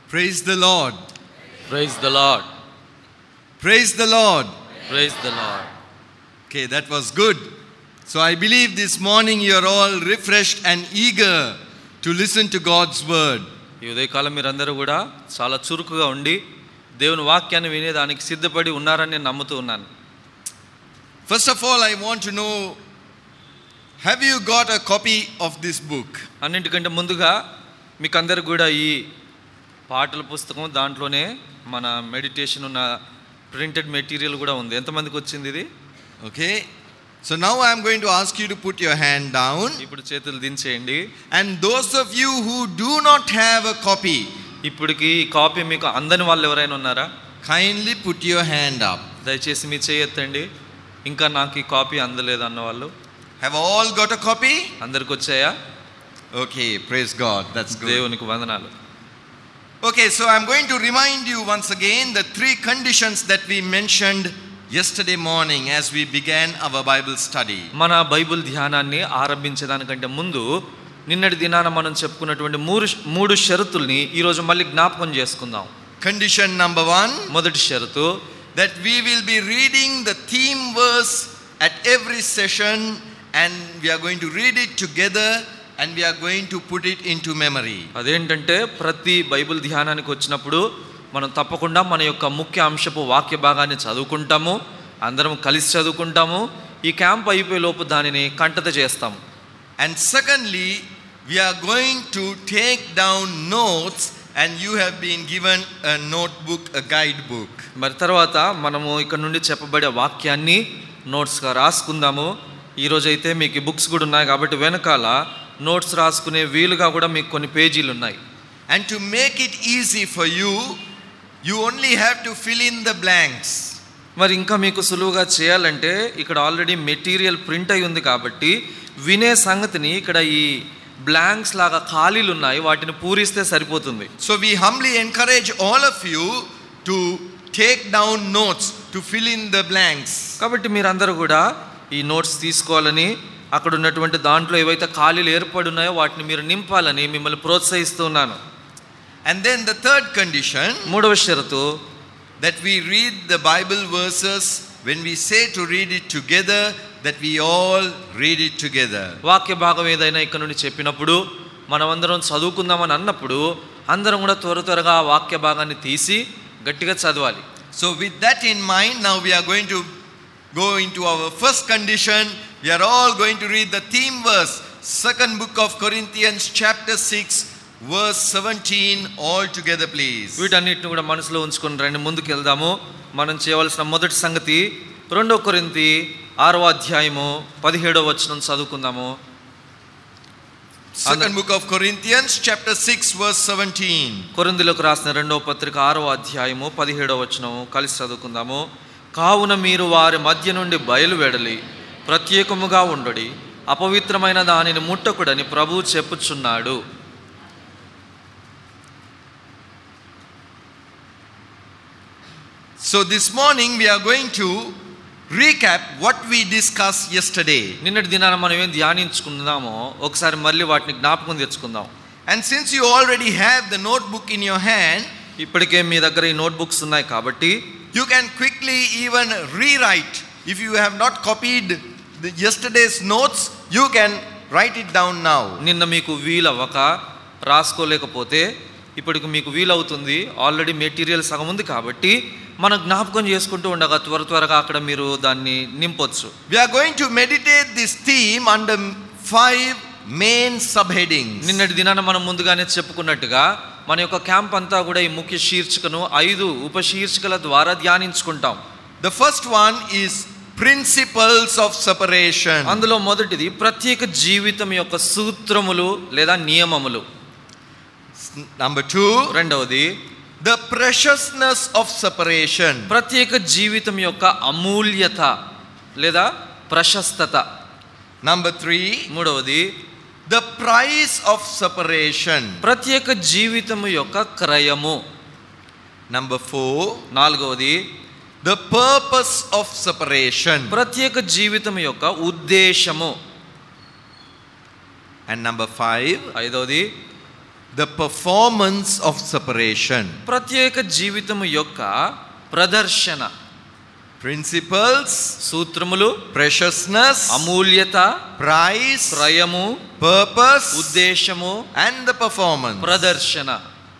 Praise the Lord. Praise the Lord. Praise the Lord. Praise the Lord. Okay, that was good. So I believe this morning you are all refreshed and eager to listen to God's word. ఈ ఉదయకాలం మీరందరూ కూడా చాలా చురుకుగా ఉండి దేవుని వాక్యాన్ని వినేదానికి సిద్ధపడి ఉన్నారని నేను నమ్ముతూ ఉన్నాను. First of all, I want to know, have you got a copy of this book? అన్నింటికంటే ముందుగా మీకు అందరు కూడా ఈ పాటల పుస్తకం దాంట్లోనే మన మెడిటేషన్ ఉన్న ప్రింటెడ్ మెటీరియల్ కూడా ఉంది. ఎంతమందికి వచ్చింది ఇది? Okay. So now I am going to ask you to put your hand down. ఇప్పుడు చేతులు దించేయండి. And those of you who do not have a copy, ఇప్పటికి ఈ కాపీ మీకు అందని వాళ్ళు ఎవరైనా ఉన్నారా? kindly put your hand up. దయచేసి మీ చేయెత్తండి. ఇంకా నాకు ఈ కాపీ అందలేదు అన్న వాళ్ళు. Have all got a copy? అందరికి వచ్చాయా? Okay, praise God. That's good. దేవునికి వందనాలు. Okay, so I'm going to remind you once again the three conditions that we mentioned yesterday morning as we began our Bible study. మన Bible ధ్యానాన్ని ఆరంభించడానికంటే ముందు నిన్నటి దినాన మనం చెప్పుకున్నటువంటి మూడు షరతుల్ని ఈరోజు మళ్ళీ జ్ఞాపకం చేసుకుందాం. Condition number 1, మొదటి షరతు, that we will be reading the theme verse at every session and we are going to read it together and we are going to put it into memory. అదేంటంటే ప్రతి బైబిల్ ధ్యానానికి వచ్చినప్పుడు మనం తప్పకుండా మన యొక్క ముఖ్య అంశపు వాక్య భాగాన్ని చదువుకుంటాము, అందరం కలిసి చదువుకుంటాము. ఈ క్యాంప్ అయిపోయే లోపు దానిని కంఠత చేస్తాము. And secondly, we are going to take down notes and you have been given a notebook, a guidebook. మరి తర్వాత మనము ఇక్కడ నుండి చెప్పబడే వాక్యాన్ని నోట్స్గా రాసుకుందాము. ఈరోజైతే మీకు బుక్స్ కూడా ఉన్నాయి కాబట్టి వెనకాల నోట్స్ రాసుకునే వీలుగా కూడా మీకు కొన్ని పేజీలు ఉన్నాయి. And to make it easy for you, you only have to fill in the blanks. మరి ఇంకా మీకు సులువుగా చేయాలంటే ఇక్కడ ఆల్రెడీ మెటీరియల్ ప్రింట్ అయి ఉంది కాబట్టి వినే సంగతిని ఇక్కడ ఈ బ్లాంక్స్ లాగా ఖాళీలు ఉన్నాయి, వాటిని పూరిస్తే సరిపోతుంది. So we humbly encourage all of you to take down notes, to fill in the blanks. కాబట్టి మీరందరూ కూడా ఈ నోట్స్ తీసుకోవాలని, అక్కడ ఉన్నటువంటి దాంట్లో ఏవైతే ఖాళీలు ఏర్పడి ఉన్నాయో వాటిని మీరు నింపాలని మిమ్మల్ని ప్రోత్సహిస్తున్నాను. And then the third condition, మూడవ షరతు, that we read the Bible verses when we say to read it together, that we all read it together. వాక్య భాగం ఏదైనా ఇక్కడ నుండి చెప్పినప్పుడు మనమందరం చదువుకుందామని అన్నప్పుడు అందరం కూడా త్వరగా ఆ వాక్య భాగాన్ని తీసి గట్టిగా చదవాలి. So with that in mind, now we are going to go into our first condition. We are all going to read the theme verse, second book of Corinthians chapter 6 verse 17 all together please. వీటన్నిటిని కూడా మనసులో ఉంచుకొని రండి, ముందుకు వెళ్దాము. మనం చేయవలసిన మొదటి సంగతి 2 కొరింథీ 6వ అధ్యాయము 17వ వచనం చదువుకుందాము. Second book of Corinthians chapter 6 verse 17. కొరింథీయులకు రాసిన 2వ పత్రిక 6వ అధ్యాయము 17వ వచనం కలిసి చదువుకుందాము. కావున మీరు వారి మధ్య నుండి బయలువెడలి ప్రత్యేకముగా ఉండడి, అపవిత్రమైన దానిని ముట్టకుడని ప్రభువు చెప్పుచున్నాడు. So this morning we are going to recap what we discussed yesterday. నిన్నటి దినాన మనం ఏం ధ్యానించుకుందామో ఒకసారి మళ్ళీ వాటిని జ్ఞాపకం తెచ్చుకుందాం. And since you already have the notebook in your hand, ఇప్పటికే మీ దగ్గర ఈ నోట్బుక్స్ ఉన్నాయి కాబట్టి you can quickly even rewrite. If you have not copied yesterday's notes, you can write it down now. నిన్న మీకు వీలవ్వక రాసుకోలేకపోతే ఇప్పటికి మీకు వీలవుతుంది. ఆల్రెడీ మెటీరియల్ సగం ఉంది కాబట్టి మనం జ్ఞాపకం చేసుకుంటూ ఉండగా త్వరగా అక్కడ మీరు దాన్ని నింపొచ్చు. We are going to meditate this theme under 5 main subheadings. నిన్నటి దినాన మనం ముందుగానే చెప్పుకున్నట్టుగా మన యొక్క క్యాంప్ అంతా కూడా ఈ ముఖ్య శీర్షికను 5 ఉపశీర్షికల ద్వారా ధ్యానించుకుంటాం. The first one is principles of separation. అందులో మొదటిది ప్రత్యేక జీవితం యొక్క సూత్రములు లేదా నియమములు. Number 2, రెండవది the preciousness of separation. ప్రత్యేక జీవితం యొక్క అమూల్యత లేదా ప్రశస్తత. Number 3, మూడవది the price of separation. ప్రత్యేక జీవితం యొక్క క్రయము. Number 4, నాలుగవది the purpose of separation. ప్రత్యేక జీవితం యొక్క ఉద్దేశము. And number 5, ఐదవది the performance of separation. ప్రత్యేక జీవితం యొక్క ప్రదర్శన. Principles, సూత్రములు, preciousness, అమూల్యత, price, క్రయము, purpose, ఉద్దేశము, and the performance. ప్రదర్శన.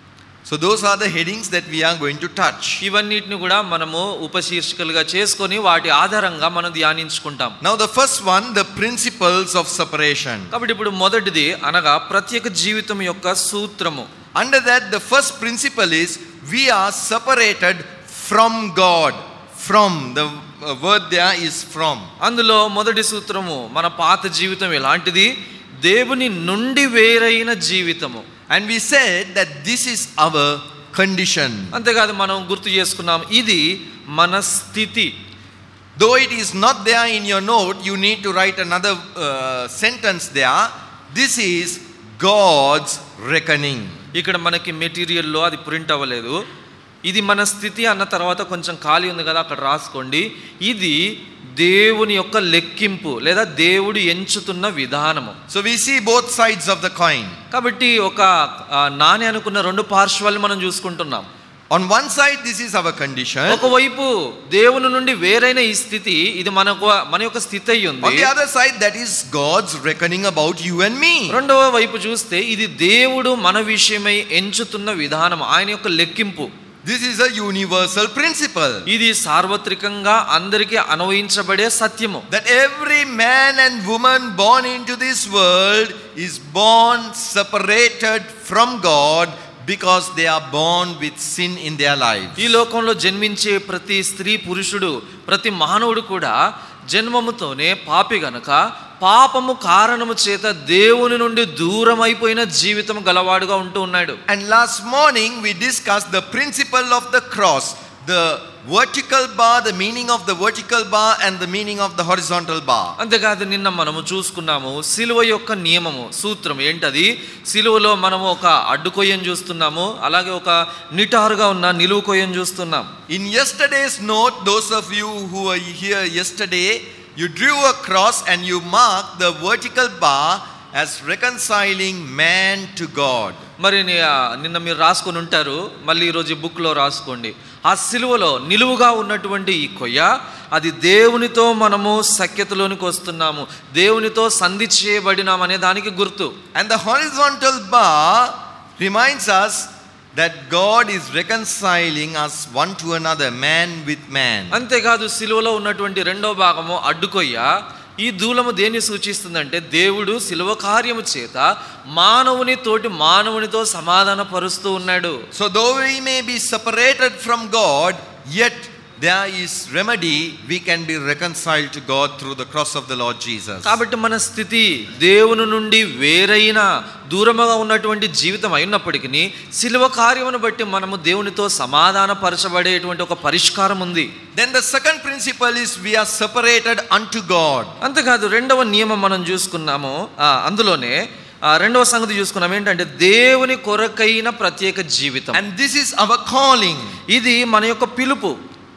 So those are the headings that we are going to touch. ఇవన్నిటిని కూడా మనము ఉపశీర్షికలుగా చేసుకొని వాటి ఆధారంగా మనం ధ్యానించుకుంటాం. Now the first one, the principles of separation. కాబట్టి ఇప్పుడు మొదటిది అనగా ప్రత్యేక జీవితం యొక్క సూత్రము. Under that, the first principle is we are separated from God. From, the word there is from. అందులో మొదటి సూత్రము మన పాత జీవితం ఎలాంటిది? దేవుని నుండి వేరైన జీవితము. And we said that this is our condition. అంతేకాదు మనం గుర్తు చేసుకున్నాం ఇది మన స్థితి. Though it is not there in your note, you need to write another sentence there. This is God's reckoning. ఇక్కడ మనకి మెటీరియల్లో అది ప్రింట్ అవ్వలేదు. ఇది మన స్థితి అన్న తర్వాత కొంచెం ఖాళీ ఉంది కదా, అక్కడ రాసుకోండి. ఇది దేవుని యొక్క లెక్కింపు లేదా దేవుడు ఎంచుతున్న విధానము. So we see both sides of the coin. కాబట్టి ఒక నాణ్యానుకున్న రెండు పార్శ్వాలు మనం చూసుకుంటున్నాం. On one side, this is our condition. ఒకవైపు దేవుని నుండి వేరైన ఈ స్థితి, ఇది మన యొక్క స్థితి అయి ఉంది. On the other side, that is God's reckoning about you and me. రెండవ వైపు చూస్తే ఇది దేవుడు మన విషయమై ఎంచుతున్న విధానం, ఆయన యొక్క లెక్కింపు. This is a universal principle. ఇది సార్వత్రికంగా అందరికీ అన్వయించబడే సత్యము. That every man and woman born into this world is born separated from God because they are born with sin in their lives. ఈ లోకంలో జన్మించే ప్రతి స్త్రీ పురుషుడు ప్రతి మానవుడు కూడా జన్మముతోనే పాపి గనక పాపము కారణము చేత దేవుని నుండి దూరం అయిపోయిన జీవితం గలవాడుగా ఉంటూ ఉన్నాడు. And last morning we discussed the principle of the cross, the vertical bar, the meaning of the vertical bar and the meaning of the horizontal bar. అంతేకాదు నిన్న మనము చూసుకున్నాము సిలువ యొక్క నియమము, సూత్రం ఏంటది? సిలువలో మనము ఒక అడ్డు కొయ్యను చూస్తున్నాము, అలాగే ఒక నిటారుగా ఉన్న నిలువు కొయ్యను చూస్తున్నాం. In yesterday's note, those of you who were here yesterday, you drew a cross and you marked the vertical bar as reconciling man to God. మరి నిన్న మీరు రాసుకొని ఉంటారు, మళ్ళీ ఈరోజు ఈ బుక్లో రాసుకోండి. ఆ సిలువలో నిలువుగా ఉన్నటువంటి ఈ కొయ్య, అది దేవునితో మనము సఖ్యతలోనికి వస్తున్నాము, దేవునితో సంధి చేయబడినాం అనే దానికి గుర్తు. And the horizontal bar reminds us that God is reconciling us one to another, man with man. అంతేకాదు సిలువలో ఉన్నటువంటి రెండో భాగము అడ్డుకొయ్య, ఈ దూలము దేన్ని సూచిస్తుందంటే దేవుడు సిలువ కార్యము చేత మానవుని తోటి మానవునితో సమాధాన పరుస్తూ ఉన్నాడు. So though we may be separated from God, yet there is remedy. We can be reconciled to God through the cross of the Lord Jesus. కాబట్టి మన స్థితి దేవుని నుండి వేరైన దూరముగా ఉన్నటువంటి జీవితం అయినప్పటికీ సిలువ కార్యమును బట్టి మనము దేవునితో సమాధాన పరచబడేటువంటి ఒక పరిష్కారం ఉంది. Then the second principle is we are separated unto God. అంతేకాదు రెండవ నియమం మనం చూసుకున్నాము, అందులోనే రెండవ సంగతి చూసుకున్నాం ఏంటంటే దేవుని కొరకైన ప్రత్యేక జీవితం. And this is our calling. ఇది మన యొక్క పిలుపు.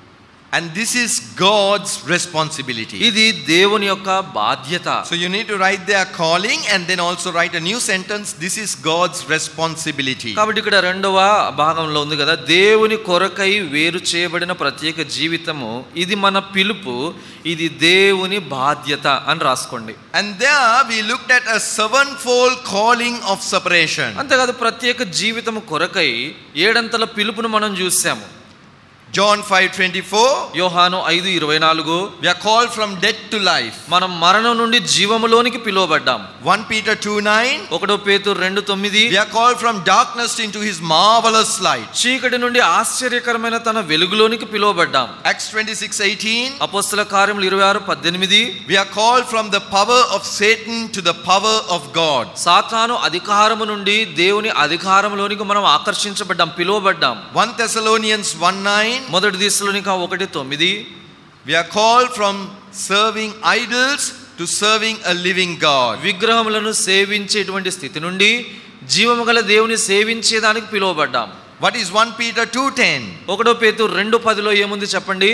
And this is God's responsibility. ఇది దేవుని యొక్క బాధ్యత. So you need to write their calling and then also write a new sentence. This is God's responsibility. కాబట్టి ఇక్కడ రెండవ భాగంలో ఉంది కదా, దేవుని కొరకై వేరు చేయబడిన ప్రత్యేక జీవితము, ఇది మన పిలుపు, ఇది దేవుని బాధ్యత అని రాసుకోండి. And there we looked at a sevenfold calling of separation. అంతేకాదు ప్రత్యేక జీవితము కొరకై ఏడంతల పిలుపును మనం చూసాము. John 5:24. యోహాను 5:24. We are called from death to life. మనం మరణం నుండి జీవములోనికి పిలువబడ్డాం. 1 Peter 2:9. 1 పేతురు 2:9. We are called from darkness into his marvelous light. చీకటి నుండి ఆశ్చర్యకరమైన తన వెలుగులోనికి పిలువబడ్డాం. Acts 26:18. అపోస్తల కార్యములు 26:18. We are called from the power of Satan to the power of God. సాతాను అధికారము నుండి దేవుని అధికారములోనికి మనం ఆకర్షించబడ్డాం, పిలువబడ్డాం. 1 Thessalonians 1:9. మొదటి దశలోనిక 1:9. We are called from serving idols to serving a living God. విగ్రహములను సేవించేటువంటి స్థితి నుండి జీవము గల దేవుని సేవించేదానికి పిలువబడ్డాం. What is 1 Peter 2:10? 1 పేతురు 2:10లో ఏముంది చెప్పండి?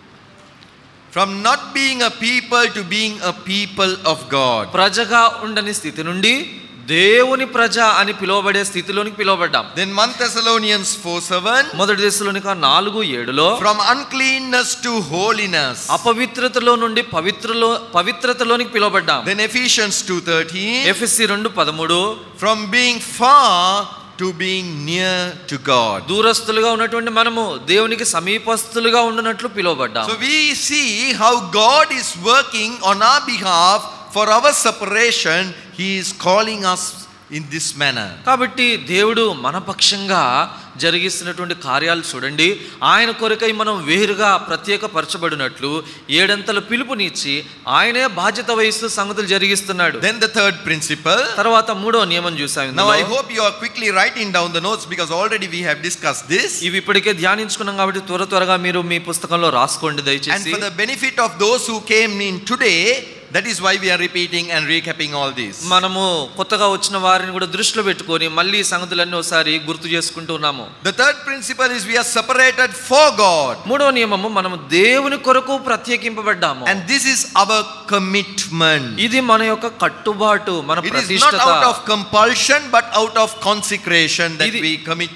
From not being a people to being a people of God. ప్రజగా ఉండని స్థితి నుండి దేవుని ప్రజ అని పిలువబడే స్థితిలోనికి పిలువబడ్డాం. Then 1 Thessalonians 4:7, మొదటి దశలోనిక 4:7లో from uncleanness to holiness. అపవిత్రతలో నుండి పవిత్రతలోనికి పిలువబడ్డాం. Then Ephesians 2:13, ఎఫెసీ 2:13 from being far to being near to God. దూరస్తులుగా ఉన్నటువంటి మనము దేవునికి సమీపస్తులుగా ఉండునట్లు పిలువబడ్డాం. So we see how God is working on our behalf for our separation. He is calling us in this manner. కాబట్టి దేవుడు మన పక్షంగా జరిగిస్తున్నటువంటి కార్యాలు చూడండి. ఆయన కొరకై మనం వేరుగా ప్రత్యేకపరచబడినట్లు ఏడంతల పిలుపునిచ్చి ఆయనే బాధ్యత వహిస్తూ సంగతులు జరిగిస్తున్నాడు. Then the third principle. తర్వాత మూడో నియమం చూసాం. Now I hope you are quickly writing down the notes because already we have discussed this. ఇవి ఇప్పటికే ధ్యానించుకున్నాం కాబట్టి త్వరగా మీరు మీ పుస్తకంలో రాసుకోండి And దయచేసి. for the benefit of those who came in today, that is why we are repeating and recapping all this. మనము కొత్తగా వచ్చిన వారిని కూడా దృష్టిలో పెట్టుకొని మళ్ళీ సంగతులన్నీ ఒకసారి గుర్తు చేసుకుంటూ ఉన్నాము. The third principle is we are separated for God. మూడో నియమము మనము దేవుని కొరకు ప్రత్యేకింపబడ్డాము. And this is our commitment. ఇది మన యొక్క కట్టుబాటు, మన It is not ప్రతిష్టత. out of compulsion but out of consecration that ఇది- we commit,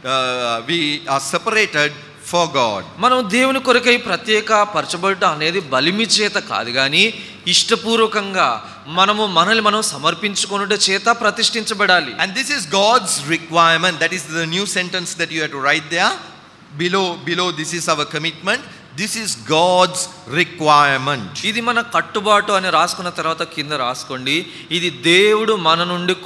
we are separated for God. మనం దేవుని కొరకై ప్రత్యేక పరచబడుట అనేది బలిమి చేత కాదు కానీ ఇష్టపూర్వకంగా మనల్ని మనం సమర్పించుకొనుట చేత ప్రతిష్ఠించబడాలి. And this is God's requirement. That is the new sentence that you have to write there. Below this is our commitment. This is God's requirement. ఇది మన కట్టుబాటు అని రాసుకున్న తర్వాత కింద రాసుకోండి, ఇది దేవుడు మన నుండి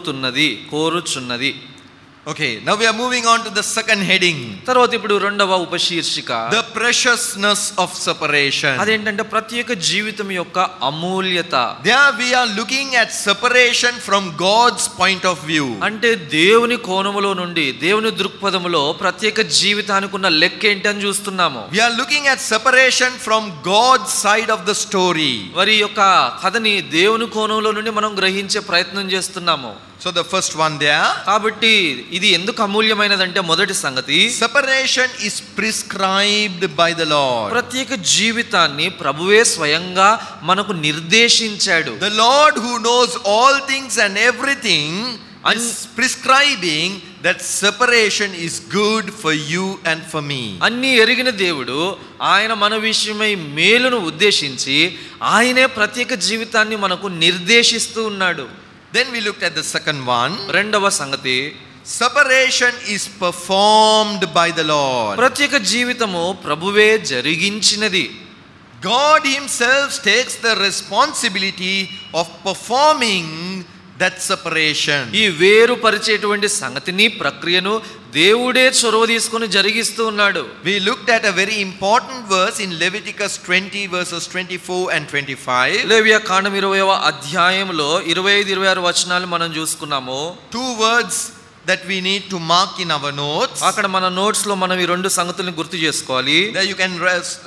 కోరుచున్నది. Okay, now we are moving on to the second heading. తర్వాత ఇప్పుడు రెండవ ఉపశీర్షిక, The preciousness of separation. అదేంటంటే ప్రత్యేక జీవితం యొక్క అమూల్యత. There we are looking at separation from God's point of view. అంటే దేవుని కోణములో నుండి, దేవుని దృక్పథములో ప్రత్యేక జీవితానికి ఉన్న లెక్క ఏంటని చూస్తున్నాము. We are looking at separation from God's side of the story. వారి యొక్క కథని దేవుని కోణంలో నుండి మనం గ్రహించే ప్రయత్నం చేస్తున్నాము. So the first one there, కాబట్టి ఇది ఎందుకు అమూల్యమైనదంటే మొదటి సంగతి, separation is prescribed by the Lord. ప్రత్యేక జీవితాన్ని ప్రభువే స్వయంగా మనకు నిర్దేశించాడు. The Lord who knows all things and everything is prescribing that separation is good for you and for me. అన్ని ఎరిగిన దేవుడు ఆయన మన విషయమై మేలును ఉద్దేశించి ఆయనే ప్రత్యేక జీవితాన్ని మనకు నిర్దేశిస్తూ ఉన్నాడు. Then we looked at the second one. రెండవ సంగతి, Separation is performed by the Lord. ప్రత్యేక జీవితము ప్రభువే జరిగించినది. God himself takes the responsibility of performing that separation. ఈ వేరుపరిచేటువంటి సంగతిని, ప్రక్రియను దేవుడే చొరవ తీసుకొని జరిగిస్తూ ఉన్నాడు. We looked at a very important verse in Leviticus 20 verses 24 and 25. లేవియా కాండం 20వ అధ్యాయంలో 25-26 వచనాలు మనం చూసుకున్నాము. Two words that we need to mark in our notes. అక్కడ మన నోట్స్ లో మనం ఈ రెండు సంగతులను గుర్తు చేసుకోవాలి. There you can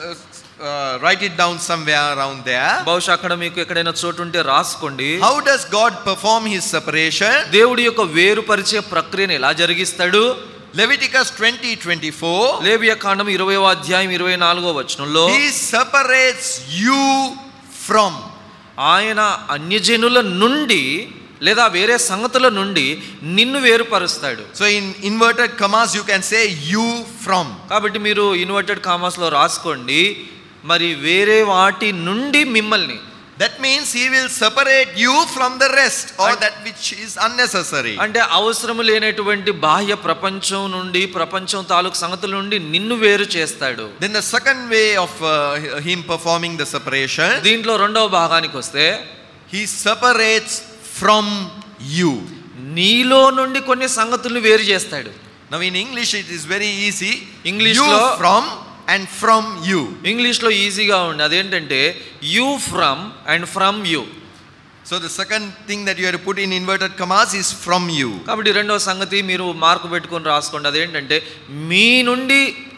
write it down somewhere around there. బహుశా అక్కడ మీకు ఎక్కడైనా చోటు ఉంటే రాసుకోండి. How does God perform his separation? దేవుడి యొక్క వేరుపరిచే ప్రక్రియను ఎలా జరిగిస్తాడు? Leviticus 20:24. లేవియా కాండం 20వ అధ్యాయం 24వ వచనంలో, He separates you from. ఆయన అన్యజనుల నుండి లేదా వేరే సంగతుల నుండి నిన్ను వేరుపరుస్తాడు. So in inverted commas you can say you from. కాబట్టి మీరు ఇన్వర్టెడ్ కామాస్ లో రాసుకోండి, మరి వేరే వాటి నుండి మిమ్మల్ని. That means he will separate you from the rest or that which is unnecessary. అంటే అవసరం లేనటువంటి బాహ్య ప్రపంచం నుండి, ప్రపంచం తాలూకు సంగతుల నుండి నిన్ను వేరు చేస్తాడు. Then the second way of him performing the separation, దీంట్లో రెండవ భాగానికి వస్తే, he separates from you. నీలో నుండి కొన్ని సంగతులను వేరు చేస్తాడు. Now in English it is very easy. English you lo from and from you. ఇంగ్లీష్లో ఈజీగా ఉంది. అదేంటంటే you from and from you. So the second thing that you have to put in inverted commas is from you. కాబట్టి రెండవ సంగతి మీరు mark పెట్టుకొని రాసుకోండి. అదేంటంటే మీ నుండి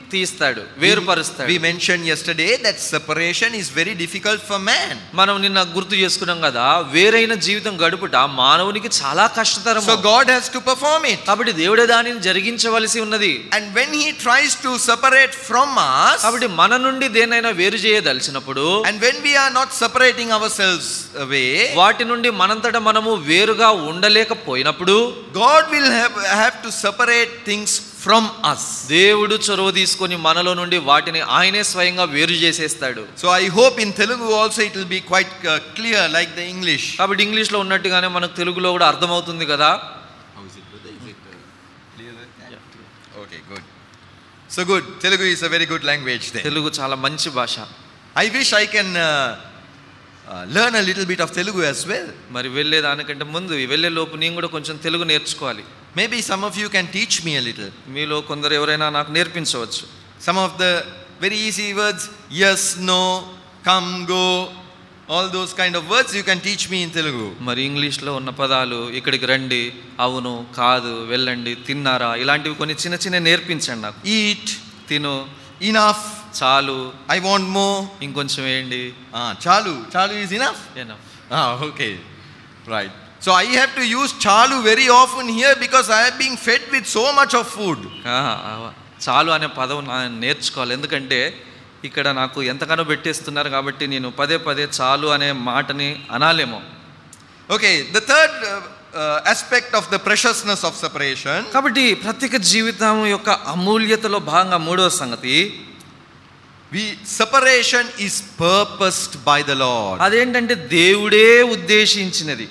తీస్తాడు, వేరుపరుస్తాడు. We mentioned yesterday that separation is very difficult for man. మనం నిన్న గుర్తు చేసుకున్నాం కదా, వేరైన జీవితం గడుపుట మానవునికి చాలా కష్టతరం. So God has to perform it. కాబట్టి దేవుడే దానిని జరిగించవలసి ఉన్నది. And when he tries to separate from us, కాబట్టి మన నుండి దేనైనా వేరు చేయదలిచినప్పుడు, and when we are not separating ourselves away, వాటి నుండి మనంతట మనము వేరుగా ఉండలేకపోయినప్పుడు, God will have to separate things from us. దేవుడు చొరవ తీసుకొని మనలో నుండి వాటిని ఆయనే స్వయంగా వేరు చేసేస్తాడు. So I hope in Telugu also it will be quite clear like the English. కాబట్టి ఇంగ్లీష్ లో ఉన్నట్టుగానే మనకు తెలుగులో కూడా అర్థమవుతుంది కదా. How is it, brother? Is it clear? Yeah. Okay, good. So good. Telugu is a very good language then. Telugu చాలా మంచి భాష. I wish I can learn a little bit of Telugu as well. మరి వెళ్ళే దానికంటే ముందు వెళ్ళే లోపు నేను కూడా కొంచెం తెలుగు నేర్చుకోవాలి. Maybe some of you can teach me a little. మీలో కొందరు ఎవరైనా నాకు నేర్పించవచ్చు. Some of the very easy words, yes, no, come, go, all those kind of words you can teach me in Telugu. మరి ఇంగ్లీష్లో ఉన్న పదాలు, ఇక్కడికి రండి, అవును, కాదు, వెళ్ళండి, తిన్నారా, ఇలాంటివి కొన్ని చిన్న చిన్న నేర్పించండి నాకు. Eat, తిను, enough, చాలు, I want more, ఇంకొంచెం వేయండి. chalu is enough. Okay, right. So I have to use chalu very often here because I am being fed with so much of food. చాలు అనే పదం నేర్చుకోవాలి, ఎందుకంటే ఇక్కడ నాకు ఎంతగానో పెట్టేస్తున్నారు కాబట్టి నేను పదే పదే చాలు అనే మాటని అనాలేమో. Okay, the third aspect of the preciousness of separation. కాబట్టి ప్రత్యేక జీవితం యొక్క అమూల్యతలో భాగంగా మూడవ సంగతి, separation is purposed by the Lord. అదేంటంటే దేవుడే ఉద్దేశించినది.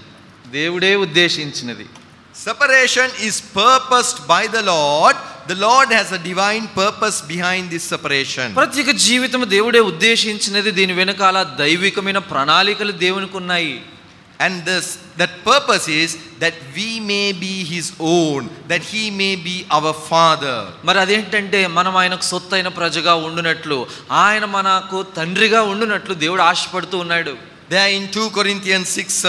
Separation is purposed by the Lord. The Lord has a divine purpose behind this separation. ప్రత్యేక జీవితం దేవుడే ఉద్దేశించినది, దీని వెనకాల దైవికమైన ప్రణాళికలు దేవునికి ఉన్నాయి. And that purpose is that we may be his own, that he may be our father. మరి అదేంటంటే మనం ఆయనకు సొత్తైన ప్రజగా ఉండునట్లు, ఆయన మనకు తండ్రిగా ఉండునట్లు దేవుడు ఆశపడుతూ ఉన్నాడు. There in 2 Corinthians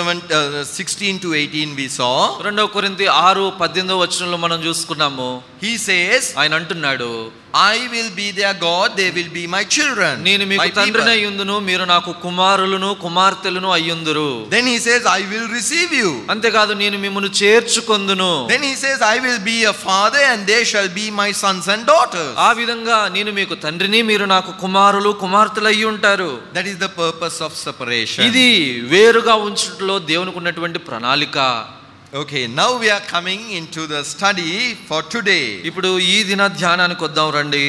16 to 18 we saw. 2 కొరింథీ 6:18 వచనంలో మనం చూసుకున్నాము. He says, ఆయన అంటున్నాడు, I will be their God, they will be my children. నేను మీకు తండ్రిని అయ్యుందును, మీరు నాకు కుమారులను కుమార్తెలను అయ్యుందురు. Then he says, I will receive you. అంతేకాదు, నేను మిమ్మును చేర్చుకొందును. Then he says, I will be a father and they shall be my sons and daughters. ఆ విధంగా నేను మీకు తండ్రిని, మీరు నాకు కుమారులు కుమార్తెలు అయ్యి ఉంటారు. That is the purpose of separation. ఇది వేరుగా ఉంచుటలో దేవునికి ఉన్నటువంటి ప్రణాళిక. Okay, now we are coming into the study for today. ఇప్పుడు ఈ దిన ధ్యానానికి వద్దాం రండి.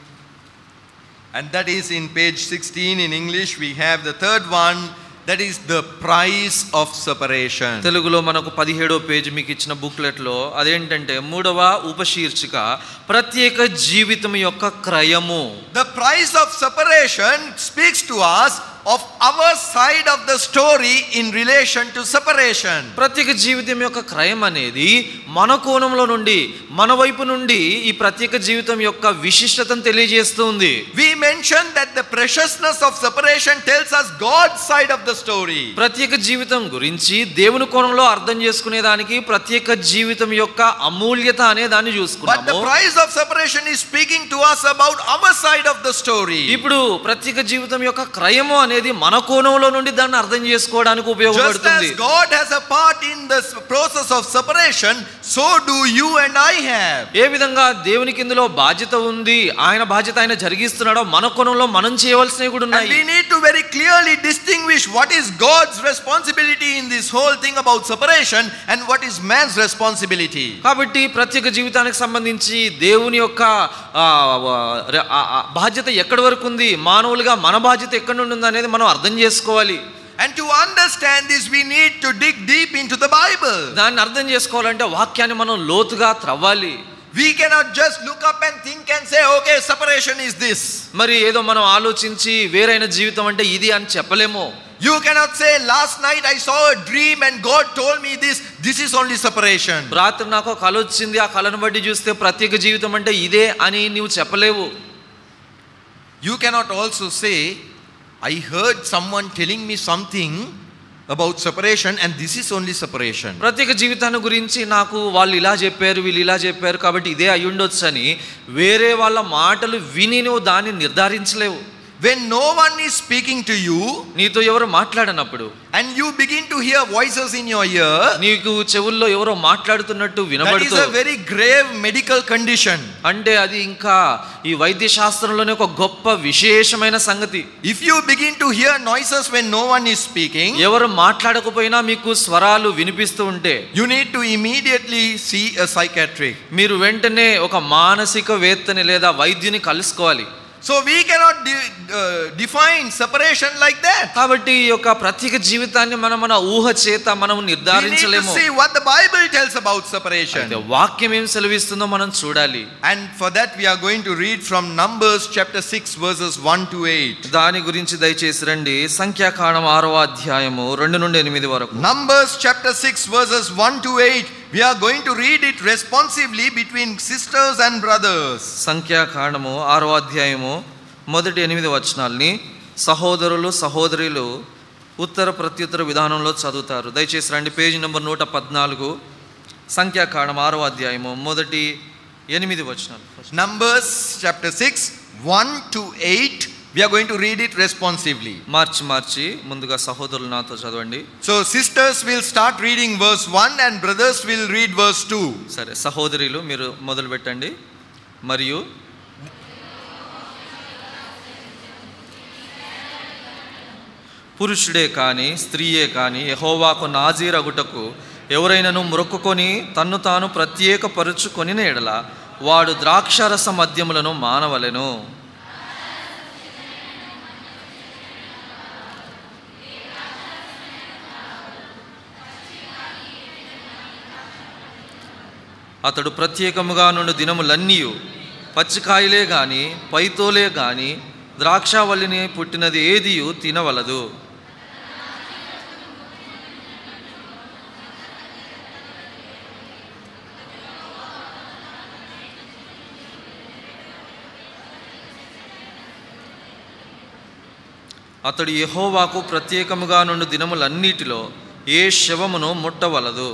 And that is in page 16 in English. We have the third one, that is the price of separation. తెలుగులో మనకు 17వ పేజ్ మీకు ఇచ్చిన బుక్లెట్ లో అదేంటంటే మూడవ ఉపశీర్షిక ప్రత్యేక జీవితం యొక్క క్రయము. The price of separation speaks to us of our side of the story in relation to separation. ప్రత్యేక జీవితం యొక్క క్రయం అనేది మన కోణంలో నుండి, మన వైపు నుండి ఈ ప్రత్యేక జీవితం యొక్క విశిష్టతను తెలియజేస్తుంది. We mentioned that the preciousness of separation tells us God's side of the story. ప్రత్యేక జీవితం గురించి దేవుని కోణంలో అర్థం చేసుకునేదానికి ప్రత్యేక జీవితం యొక్క అమూల్యత అనే దాన్ని చూసుకున్నాము. But the price of separation is speaking to us about our side of the story. ఇప్పుడు ప్రత్యేక జీవితం యొక్క క్రయము అనేది మన కోణంలో నుండి దాన్ని అర్థం చేసుకోవడానికి ఉపయోగపడుతుంది. Just as God has a part in the process of separation, so do you and I have. ఏ విధంగా దేవునికి ఇందులో బాధ్యత ఉంది, ఆయన బాధ్యత ఆయన జరిగిస్తున్నాడో మన కోణంలో మనం చేయవలసినవి కూడా ఉన్నాయి. And we need to very clearly distinguish what is God's responsibility in this whole thing about separation and what is man's responsibility. కాబట్టి ప్రత్యేక జీవితానికి సంబంధించి దేవుని యొక్క బాధ్యత ఎక్కడి వరకు ఉంది, మానవులుగా మన బాధ్యత ఎక్కడి నుండి ఉంది అనేది మనం అర్థం చేసుకోవాలి. And to understand this we need to dig deep into the Bible. దాన్ని అర్థం చేసుకోవాలంటే వాక్యాన్ని మనం లోతుగా త్రవ్వాలి. We cannot just look up and think and say, okay, separation is this. మరి ఏదో మనం ఆలోచించి వేరైన జీవితం అంటే ఇది అని చెప్పలేము. You cannot say, last night I saw a dream and God told me this. This is only separation. రాత్రి నాకు ఒక కల వచ్చింది, ఆ కలను బట్టి చూస్తే ప్రత్యేక జీవితం అంటే ఇదే అని నీవు చెప్పలేవు. You cannot also say, I heard someone telling me something about separation, and this is only separation. ప్రత్యేక జీవితాన్ని గురించి నాకు వాళ్ళు ఇలా చెప్పారు, వీళ్ళు ఇలా చెప్పారు కాబట్టి ఇదే అయి ఉండొచ్చు అని వేరే వాళ్ళ మాటలు విని నువ్వు దాన్ని నిర్ధారించలేవు. When no one is speaking to you, నీతో ఎవరు మాట్లాడనప్పుడు, and you begin to hear voices in your ear, నీకు చెవుల్లో ఎవరో మాట్లాడుతున్నట్టు that is వినబడుతూ, a very grave medical condition. అంటే అది ఇంకా ఈ వైద్య శాస్త్రంలోనే ఒక గొప్ప విశేషమైన సంగతి. If you begin to hear noises when no one is speaking, ఎవరు మాట్లాడకపోయినా మీకు స్వరాలు వినిపిస్తూ ఉంటే, you need to immediately see a psychiatrist. మీరు వెంటనే ఒక మానసిక వేత్తని లేదా వైద్యుని కలుసుకోవాలి. So we cannot define separation like that. కాబట్టి ఈ యొక్క ప్రత్యేక జీవితాన్ని మన ఊహ చేత మనం We need to నిర్ధారించలేము. see what the Bible tells about separation. అయితే వాక్యం ఏం సెలవిస్తుందో మనం చూడాలి. And for that we are going to read from Numbers chapter 6 verses 1 to 8. దాని గురించి దయచేసి రండి. సంఖ్యాకాండం 6వ అధ్యాయము 2 నుండి 8 వరకు. Numbers chapter 6 verses 1 to 8. We are going to read it responsively between sisters and brothers. సంఖ్యాకాండము 6వ అధ్యాయము మొదటి 8 వచనాల్ని సహోదరులు సహోదరులు ఉత్తర ప్రత్యుత్తర విధానంలో చదువుతారు. దయచేసి రండి. Page number 114. సంఖ్యాకాండం 6వ అధ్యాయము మొదటి 8 వచనాలు. Numbers chapter 6 1 to 8. We are going to read it responsively. మార్చి ముందుగా సహోదరులు నాతో చదవండి. So sisters will start reading verse 1 and brothers will read verse 2. సరే, సహోదరులు మీరు మొదలు పెట్టండి. మరియు పురుషుడే కానీ స్త్రీయే కానీ యెహోవాకు నాజీరగుటకు ఎవరైనాను మొక్కుకొని తన్ను తాను ప్రత్యేకపరుచుకొనిన ఎడల వాడు ద్రాక్షారస మద్యములను మానవలెను. అతడు ప్రత్యేకముగా నుండి దినములన్నీయు పచ్చికాయలే గాని పైతోలే గాని ద్రాక్షావల్లిని పుట్టినది ఏదియు తినవలదు. అతడు యెహోవాకు ప్రత్యేకముగా నుండి దినములన్నిటిలో ఏ శవమును ముట్టవలదు.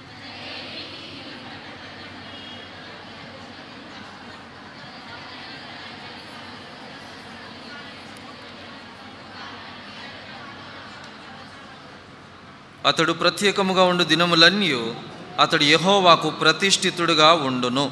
అతడు ప్రత్యేకముగా ఉండు దినములన్నీ అతడు యెహోవాకు ప్రతిష్ఠితుడుగా ఉండును.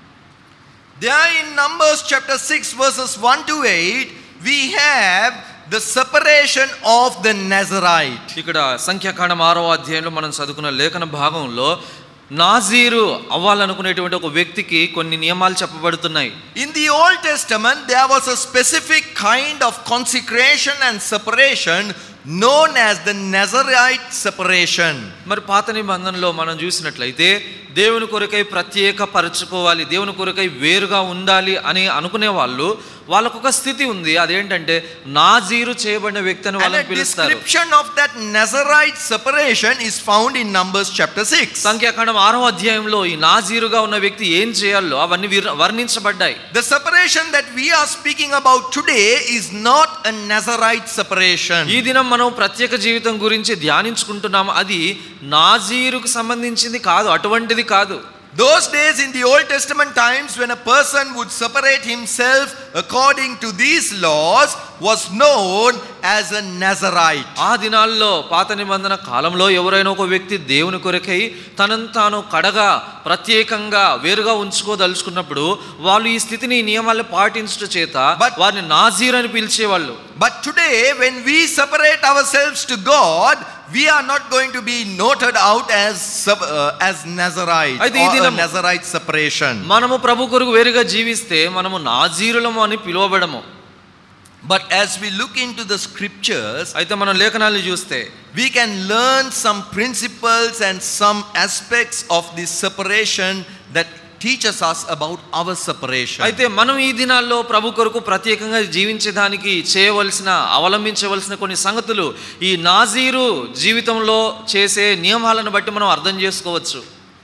There in Numbers chapter 6 verses 1 to 8 we have the separation of the Nazirite. ఇక్కడ సంఖ్యాకాండం 6వ అధ్యాయంలో మనం చదువుకున్న లేఖన భాగంలో నాజీరు అవ్వాలనుకునేటువంటి ఒక వ్యక్తికి కొన్ని నియమాలు చెప్పబడుతున్నాయి. In the Old Testament there was a specific kind of consecration and separation known as the Nazirite separation. మరి పాత నిబంధనలో మనం చూసినట్లయితే దేవుని కొరకై ప్రత్యేక పరచుకోవాలి, దేవుని కొరకై వేరుగా ఉండాలి అని అనుకునే వాళ్ళకు ఒక స్థితి ఉంది. అదేంటంటే నాజీరు చేయబడిన వ్యక్తి అని వాళ్ళని పిలుస్తారు. And a description of that Nazirite separation is found in Numbers chapter 6. సంఖ్యాకాండం 6వ అధ్యాయంలో ఈ నాజీరుగా ఉన్న వ్యక్తి ఏం చేయాలో అవన్నీ వర్ణించబడ్డాయి. The separation that we are speaking about today is not a Nazirite separation. ఈ దినం మనం ప్రత్యేక జీవితం గురించి ధ్యానించుకుంటున్నాము. అది నాజీరుకు సంబంధించింది కాదు, అటువంటిది కాదు. Those days in the Old Testament times when a person would separate himself according to these laws was known as a Nazirite. ఆ దినాల్లో పాత నిబంధన కాలంలో ఎవరైనా ఒక వ్యక్తి దేవుని కొరకై తనను తాను కడగా ప్రత్యేకంగా వేరుగా ఉంచుకోదలుచుకున్నప్పుడు వాళ్ళు ఈ స్థితిని నియమాలను పాటించడం చేత వారిని నాజీర్ అని పిలిచేవాళ్ళు. But today when we separate ourselves to God, we are not going to be noted out as Nazirite or a Nazirite separation. మనము ప్రభు కొరకు వేరుగా జీవిస్తే మనము నాజీరులము అని పిలువబడము. But as we look into the scriptures, అయితే మనం లేఖనాలు చూస్తే we can learn some principles and some aspects of this separation that teaches us about our separation. అయితే మనం ఈ దినాల్లో ప్రభు కొరకు ప్రత్యేకంగా జీవించడానికి అవలంబించవలసిన కొన్ని సంగతులు ఈ నాజీరు జీవితంలో చేసే నియమాలను బట్టి మనం అర్థం చేసుకోవచ్చు.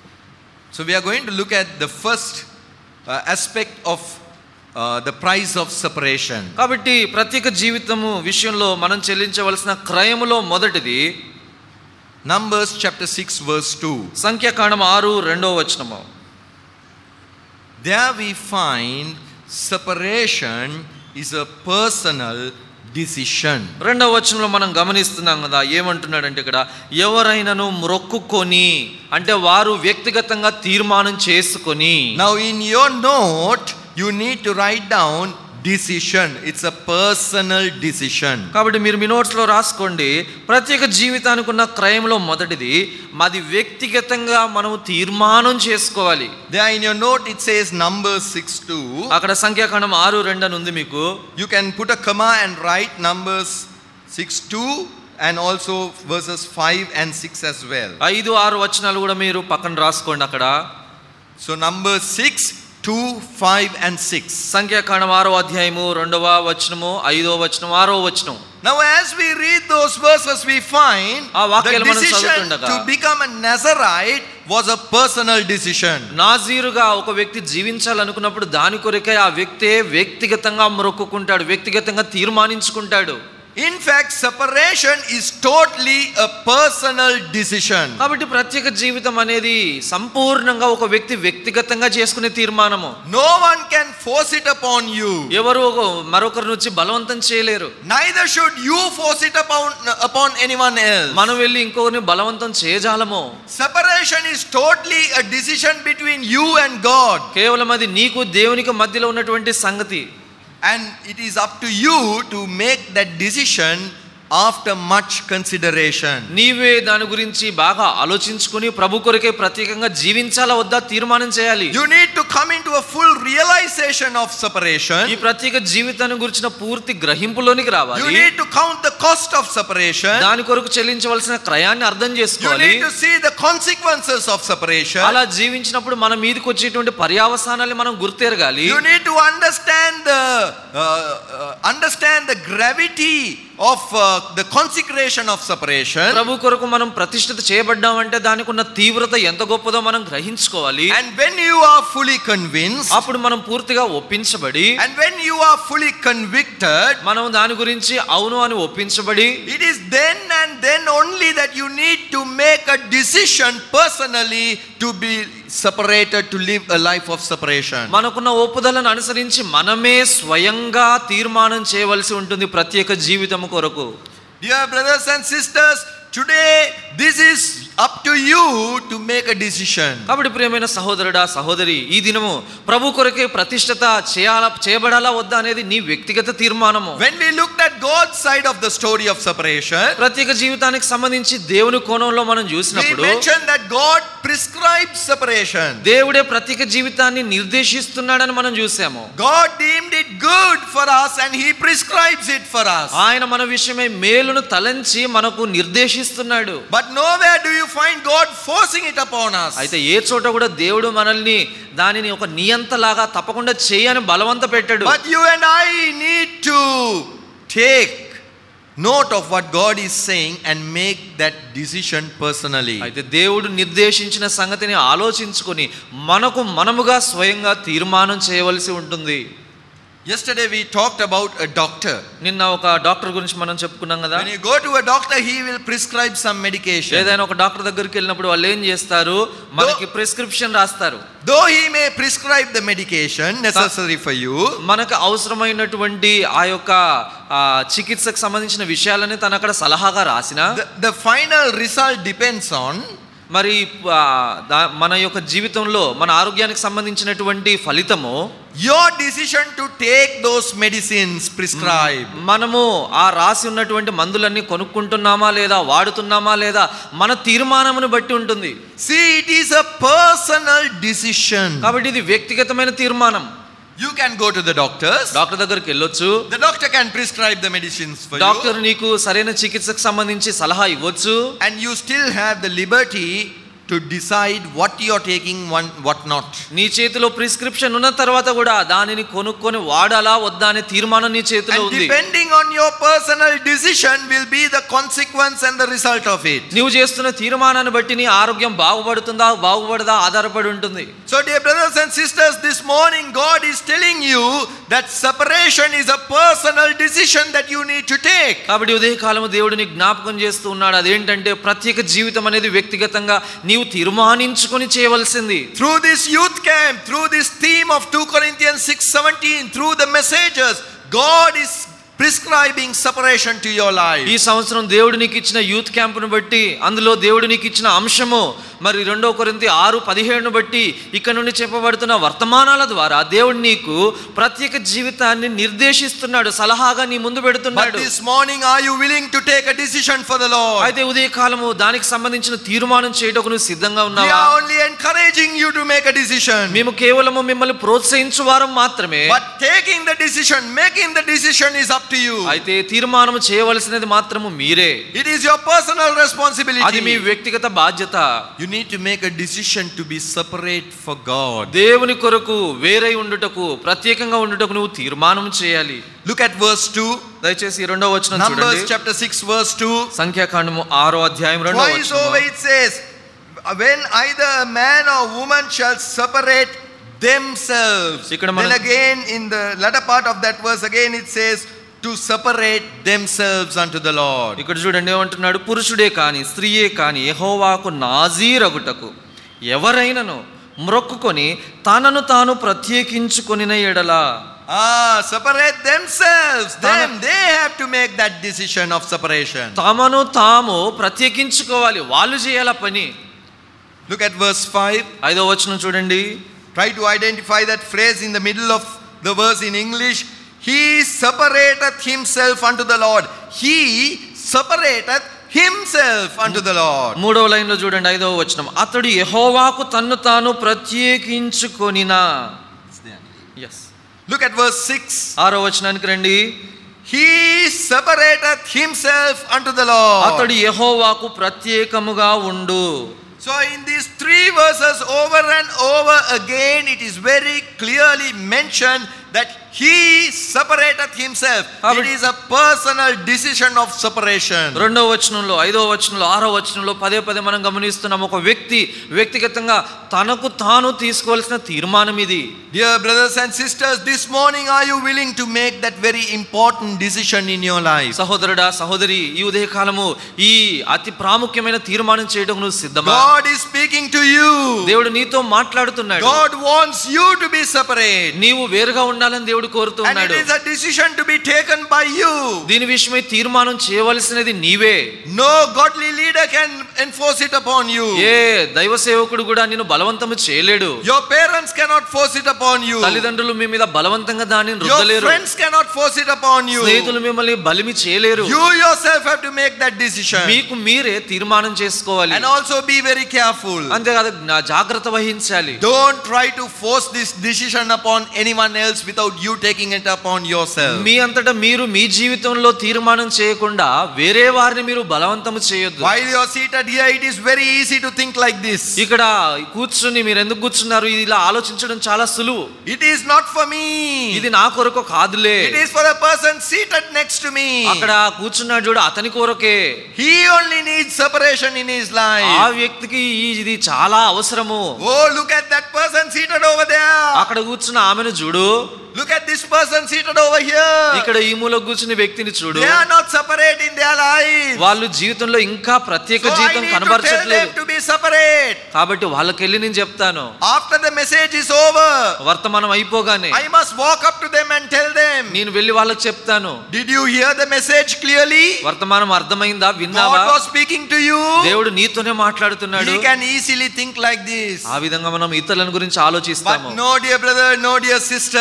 So we are going to look at the first aspect of the price of separation. కాబట్టి ప్రత్యేక జీవితము విషయంలో మనం చెల్లించవలసిన క్రయములో మొదటిది Numbers chapter 6 verse 2. సంఖ్యాకాండం 6:2. There we find separation is a personal decision. 2వ వచనంలో మనం గమనిస్తున్నాం కదా, ఏమంటున్నాడంటే ఇక్కడ ఎవరైనాను మొక్కుకొని అంటే వారు వ్యక్తిగతంగా తీర్మానం చేసుకొని. Now in your note you need to write down decision. It's a personal decision. కాబట్టి మీరు మీ నోట్స్ లో రాసుకోండి, ప్రత్యేక జీవితానికి ఉన్న క్రయంలో మొదటిది మాది వ్యక్తిగతంగా మనం తీర్మానం చేసుకోవాలి. There in your note it says Numbers 6:2. అక్కడ సంఖ్యాకాండం 6:2 అని ఉంది మీకు. You can put a comma and write Numbers 6:2 and also verses 5 and 6 as well. 5-6 వచనాలు కూడా మీరు పక్కన రాసుకోండి అక్కడ. So Numbers 6, 2, 5 and 6. సంఖ్యాకాండం 6వ అధ్యాయము 2వ వచనము 5వ వచనం 6వ వచనం. Now as we read those verses we find the decision to become a Nazarite was a personal decision. నాజీరుగా ఒక వ్యక్తి జీవించాలనుకున్నప్పుడు దాని కొరకే ఆ వ్యక్తి వ్యక్తిగతంగా మొక్కుకుంటాడు, వ్యక్తిగతంగా తీర్మానించుకుంటాడు. In fact, separation is totally a personal decision. కాబట్టి ప్రత్యేక జీవితం అనేది సంపూర్ణంగా ఒక వ్యక్తి వ్యక్తిగతంగా చేసుకునే తీర్మానము. No one can force it upon you. ఎవరు మరొకరి నుంచి బలవంతం చేయలేరు. Neither should you force it upon anyone else. మనం వెళ్ళి ఇంకొకరిని బలవంతం చేయజాలము. Separation is totally a decision between you and God. కేవలం అది నీకు దేవునికి మధ్యలో ఉన్నటువంటి సంగతి. And it is up to you to make that decision after much consideration. నీవే దాని గురించి బాగా ఆలోచించుకొని ప్రభు కొరకే ప్రత్యేకంగా జీవించాలా వద్దా తీర్మానం చేయాలి. You need to come into a full realization of separation. ఈ ప్రత్యేక జీవితాన్ని గురించిన పూర్తి గ్రహింపులోనికి రావాలి. You need to count the cost of separation. దాని కొరకు చెల్లించవలసిన క్రయాన్ని అర్థం చేసుకోవాలి. You need to see the consequences of separation. అలా జీవించినప్పుడు మన మీదకి వచ్చేటువంటి పర్యావసానాన్ని మనం గుర్తెరగాలి. You need to understand the gravity of the consecration of separation. ప్రభు కొరకు మనం ప్రతిష్ఠిత చేయబడ్డామంటే దానికి ఉన్న తీవ్రత ఎంత గొప్పదో మనం గ్రహించుకోవాలి. And when you are fully convinced, అప్పుడు మనం పూర్తిగా ఒప్పించబడి, and when you are fully convicted, మనం దాని గురించి అవును అని ఒప్పించబడి, it is then and then only that you need to make a decision personally to be separated, to live a life of separation. మనకున్న ఒప్పుదలను అనుసరించి మనమే స్వయంగా తీర్మానం చేయవలసి ఉంటుంది ప్రత్యేక జీవితం కొరకు. Dear brothers and sisters, today this is up to you to make a decision. కాబట్టి ప్రియమైన సహోదరుడా సహోదరి, ఈ దినము ప్రభు కొరకే ప్రతిష్ఠిత చేయబడాలా వద్దా అనేది నీ వ్యక్తిగత తీర్మానము. When we looked at God's side of the story of separation, ప్రత్యేక జీవితానికి సంబంధించి దేవుని కోణంలో మనం చూసినప్పుడు we mentioned that God prescribed separation. దేవుడే ప్రత్యేక జీవితాన్ని నిర్దేశిస్తున్నాడని మనం చూసాము. God deemed it good for us and he prescribes it for us. ఆయన మన విషయమై మేలును తలంచి మనకు నిర్దేశిస్తున్నాడు. But nowhere do you find God forcing it upon us. అయితే ఏ చోట కూడా దేవుడు మనల్ని దానిని ఒక నియంతలాగా తప్పకుండా చేయని బలవంత పెట్టాడు. But you and I need to take note of what God is saying and make that decision personally. అయితే దేవుడు నిర్దేశించిన సంగతిని ఆలోచించుకొని మనముగా స్వయంగా తీర్మానం చేయవలసి ఉంటుంది. Yesterday we talked about a doctor. నిన్న ఒక డాక్టర్ గురించి మనం చెప్పుకున్నాం కదా. When you go to a doctor, he will prescribe some medication. ఏదైనా ఒక డాక్టర్ దగ్గరికి వెళ్ళినప్పుడు వాళ్ళు ఏం చేస్తారు, మనకి ప్రిస్క్రిప్షన్ రాస్తారు. Though he may prescribe the medication necessary for you, మనకు అవసరమైనటువంటి ఆ యొక్క చికిత్సకు సంబంధించిన విషయాలని తను అక్కడ సలహాగా రాసినా the final result depends on మరి మన యొక్క జీవితంలో మన ఆరోగ్యానికి సంబంధించినటువంటి ఫలితము your decision to take those medicines prescribed. మనము ఆ రాసి ఉన్నటువంటి మందులన్నీ కొనుక్కుంటున్నామా లేదా వాడుతున్నామా లేదా మన తీర్మానమును బట్టి ఉంటుంది. See, it is a personal decision. కాబట్టి ఇది వ్యక్తిగతమైన తీర్మానం. You can go to the doctors. Doctor దగ్గరికి వెళ్ళొచ్చు. The doctor can prescribe the medicines for you. Doctor నీకు సరైన చికిత్సకు సంబంధించి సలహా ఇవ్వచ్చు. And you still have the liberty to decide what you are taking, what not. నీ చేతిలో ప్రిస్క్రిప్షన్ ఉన్న తర్వాత కూడా దానిని కొనుక్కొని వాడాలా వద్దా అనే తీర్మానం నీ చేతిలో And ఉంది. depending on your personal decision will be the consequence and the result of it. నీవు చేస్తున్న తీర్మానాన్ని బట్టి నీ ఆరోగ్యం బాగుపడుతుందా బాగుపడదా ఆధారపడి ఉంటుంది. So dear brothers and sisters, this morning God is telling you that separation is a personal decision that you need to take. కాబట్టి ఉదయ కాలము దేవుడు నీకు జ్ఞాపకం చేస్తూ ఉన్నాడు. అదేంటంటే ప్రత్యేక జీవితం అనేది వ్యక్తిగతంగా నీవు తీర్మానించుకొని చేయవలసింది. Through this youth camp, through this theme of 2 Corinthians 6:17, through the messages, God is prescribing separation to your life. ఈ సంవత్సరం దేవుడు నీకు ఇచ్చిన యూత్ క్యాంపును బట్టి, అందులో దేవుడు నీకు ఇచ్చిన అంశము, మరి 2 కొరింథీ 6:17ను బట్టి ఇక్కడ నుండి చెప్పబడుతున్న వర్తమానాల ద్వారా దేవుడు నీకు ప్రత్యేక జీవితాన్ని నిర్దేశిస్తున్నాడు, సలహాగా నీ ముందు పెడుతున్నాడు. But this morning are you willing to take a decision for the Lord? అయితే ఉదయ కాలము దానికి సంబంధించిన తీర్మానం చేయడానికి నువ్వు సిద్ధంగా We ఉన్నావా? are only encouraging you to make a decision. మేము కేవలము మిమ్మల్ని ప్రోత్సహించు వారం మాత్రమే. But taking the decision, making the decision is up to you. అయితే తీర్మానం చేయవలసినది మాత్రము మీరే. It is your personal responsibility. అది మీ వ్యక్తిగత బాధ్యత. You need to make a decision to be separate for God. దేవుని కొరకు వేరై ఉండుటకు, ప్రత్యేకంగా ఉండుటకు నువ్వు తీర్మానం చేయాలి. Look at verse 2. దయచేసి 2వ వచనం Numbers చూడండి. chapter 6 verse 2. సంఖ్యాకాండము 6వ అధ్యాయం 2వ Twice over వచనం. it says, when either a man or woman shall separate themselves. Then again in the latter part of that verse again it says to separate themselves unto the Lord. ఇక్కడ చూడండి ఏమంటున్నాడు, పురుషుడే కాని స్త్రీయే కాని యెహోవాకు నాజీరగుటకు ఎవరైనను మ్రొక్కుకొని తనను తాను ప్రత్యేకించుకొనిన ఎడల. Separate themselves. They have to make that decision of separation. తమను తాము ప్రత్యేకించుకోవాలి, వాళ్ళు చేయాల పని. Look at verse 5. 5వ వచనం చూడండి. Try to identify that phrase in the middle of the verse in English. He separateth himself unto the Lord. He separateth himself unto the Lord. 3వ లైన్లో చూడండి 5వ వచనం. అతడు యెహోవాకు తన్ను తాను ప్రత్యేకించుకొనినా. yes. Look at verse 6. 6వ వచనానికి రండి. He separateth himself unto the Lord. అతడు యెహోవాకు ప్రత్యేకముగా ఉండు. So in these 3 verses over and over again it is very clearly mentioned that he separateth himself. It is a personal decision of separation. 2వ వచనంలో, 5వ వచనంలో, 6వ వచనంలో పదే పదే మనం గమనిస్తున్నాం, ఒక వ్యక్తి వ్యక్తిగతంగా తనకు తాను తీసుకోవాల్సిన తీర్మానం ఇది. Dear brothers and sisters, this morning are you willing to make that very important decision in your life? సహోదరుడా సహోదరి, ఈ ఉదయ కాలము ఈ అతి ప్రాముఖ్యమైన తీర్మానం చేయడం నువ్వు సిద్ధమా? God is speaking to you. దేవుడు నీతో మాట్లాడుతున్నాడు. God wants you to be separate. నీవు వేరుగా ఉండాలని దేవుడు కోరుతున్నాడు. And it is a decision to be taken by you. దీని విషయమై తీర్మానం చేయవలసినది నీవే. No godly leader can enforce it upon you. ఏ దైవ సేవకుడు కూడా నిన్ను బలవంతము చేయలేడు. Your parents cannot force it upon you. తల్లిదండ్రులు మీ మీద బలవంతంగా దానిని రుద్దలేరు. Your friends cannot force it upon you. స్నేహితులు మిమ్మల్ని బలిమి చేయలేరు. You yourself have to make that decision. మీకు మీరే తీర్మానం చేసుకోవాలి. And also be very careful. అంతేకాదు జాగ్రత్త వహించాలి. Don't try to force this decision upon anyone else without you taking it upon yourself. మీ అంతటా మీరు మీ జీవితంలో తీర్మానం చేయకుండా వేరే వారిని మీరు బలవంతం చేయొద్దు. While you are seated here, it is very easy to think like this. ఇక్కడ కూర్చుని మీరు ఎందుకు కూర్చున్నారు, ఇది ఇలా ఆలోచించడం చాలా సులువు. It is not for me. ఇది నా కొరకు కాదులే. It is for the person seated next to me. అక్కడ కూర్చున్నాడు చూడు, అతని కొరకే. He only needs separation in his life. ఆ వ్యక్తికి ఇది చాలా అవసరము. Oh, look at that person seated over there. అక్కడ కూర్చున్న ఆమెను చూడు. Look at this person seated over here. ఇక్కడ ఈ మూల కూర్చున్న వ్యక్తిని చూడు. They are not separate in their lives. వాళ్ళు జీవితంలో ఇంకా ప్రత్యేక జీవితం కనబరచట్లేదు. to be separate. కాబట్టి వాళ్ళకెళ్ళి నేను చెప్తాను, After the message is over, వర్తమానం అయిపోగానే I must walk up to them and tell them. నేను వెళ్ళి వాళ్ళకి చెప్తాను, Did you hear the message clearly? వర్తమానం అర్థమైందా, విన్నావా? God was speaking to you. దేవుడు నీతోనే మాట్లాడుతున్నాడు. He can easily think like this. ఆ విధంగా మనం ఇతరుల గురించి ఆలోచిస్తాము. But no, dear brother, no, dear sister. అయితే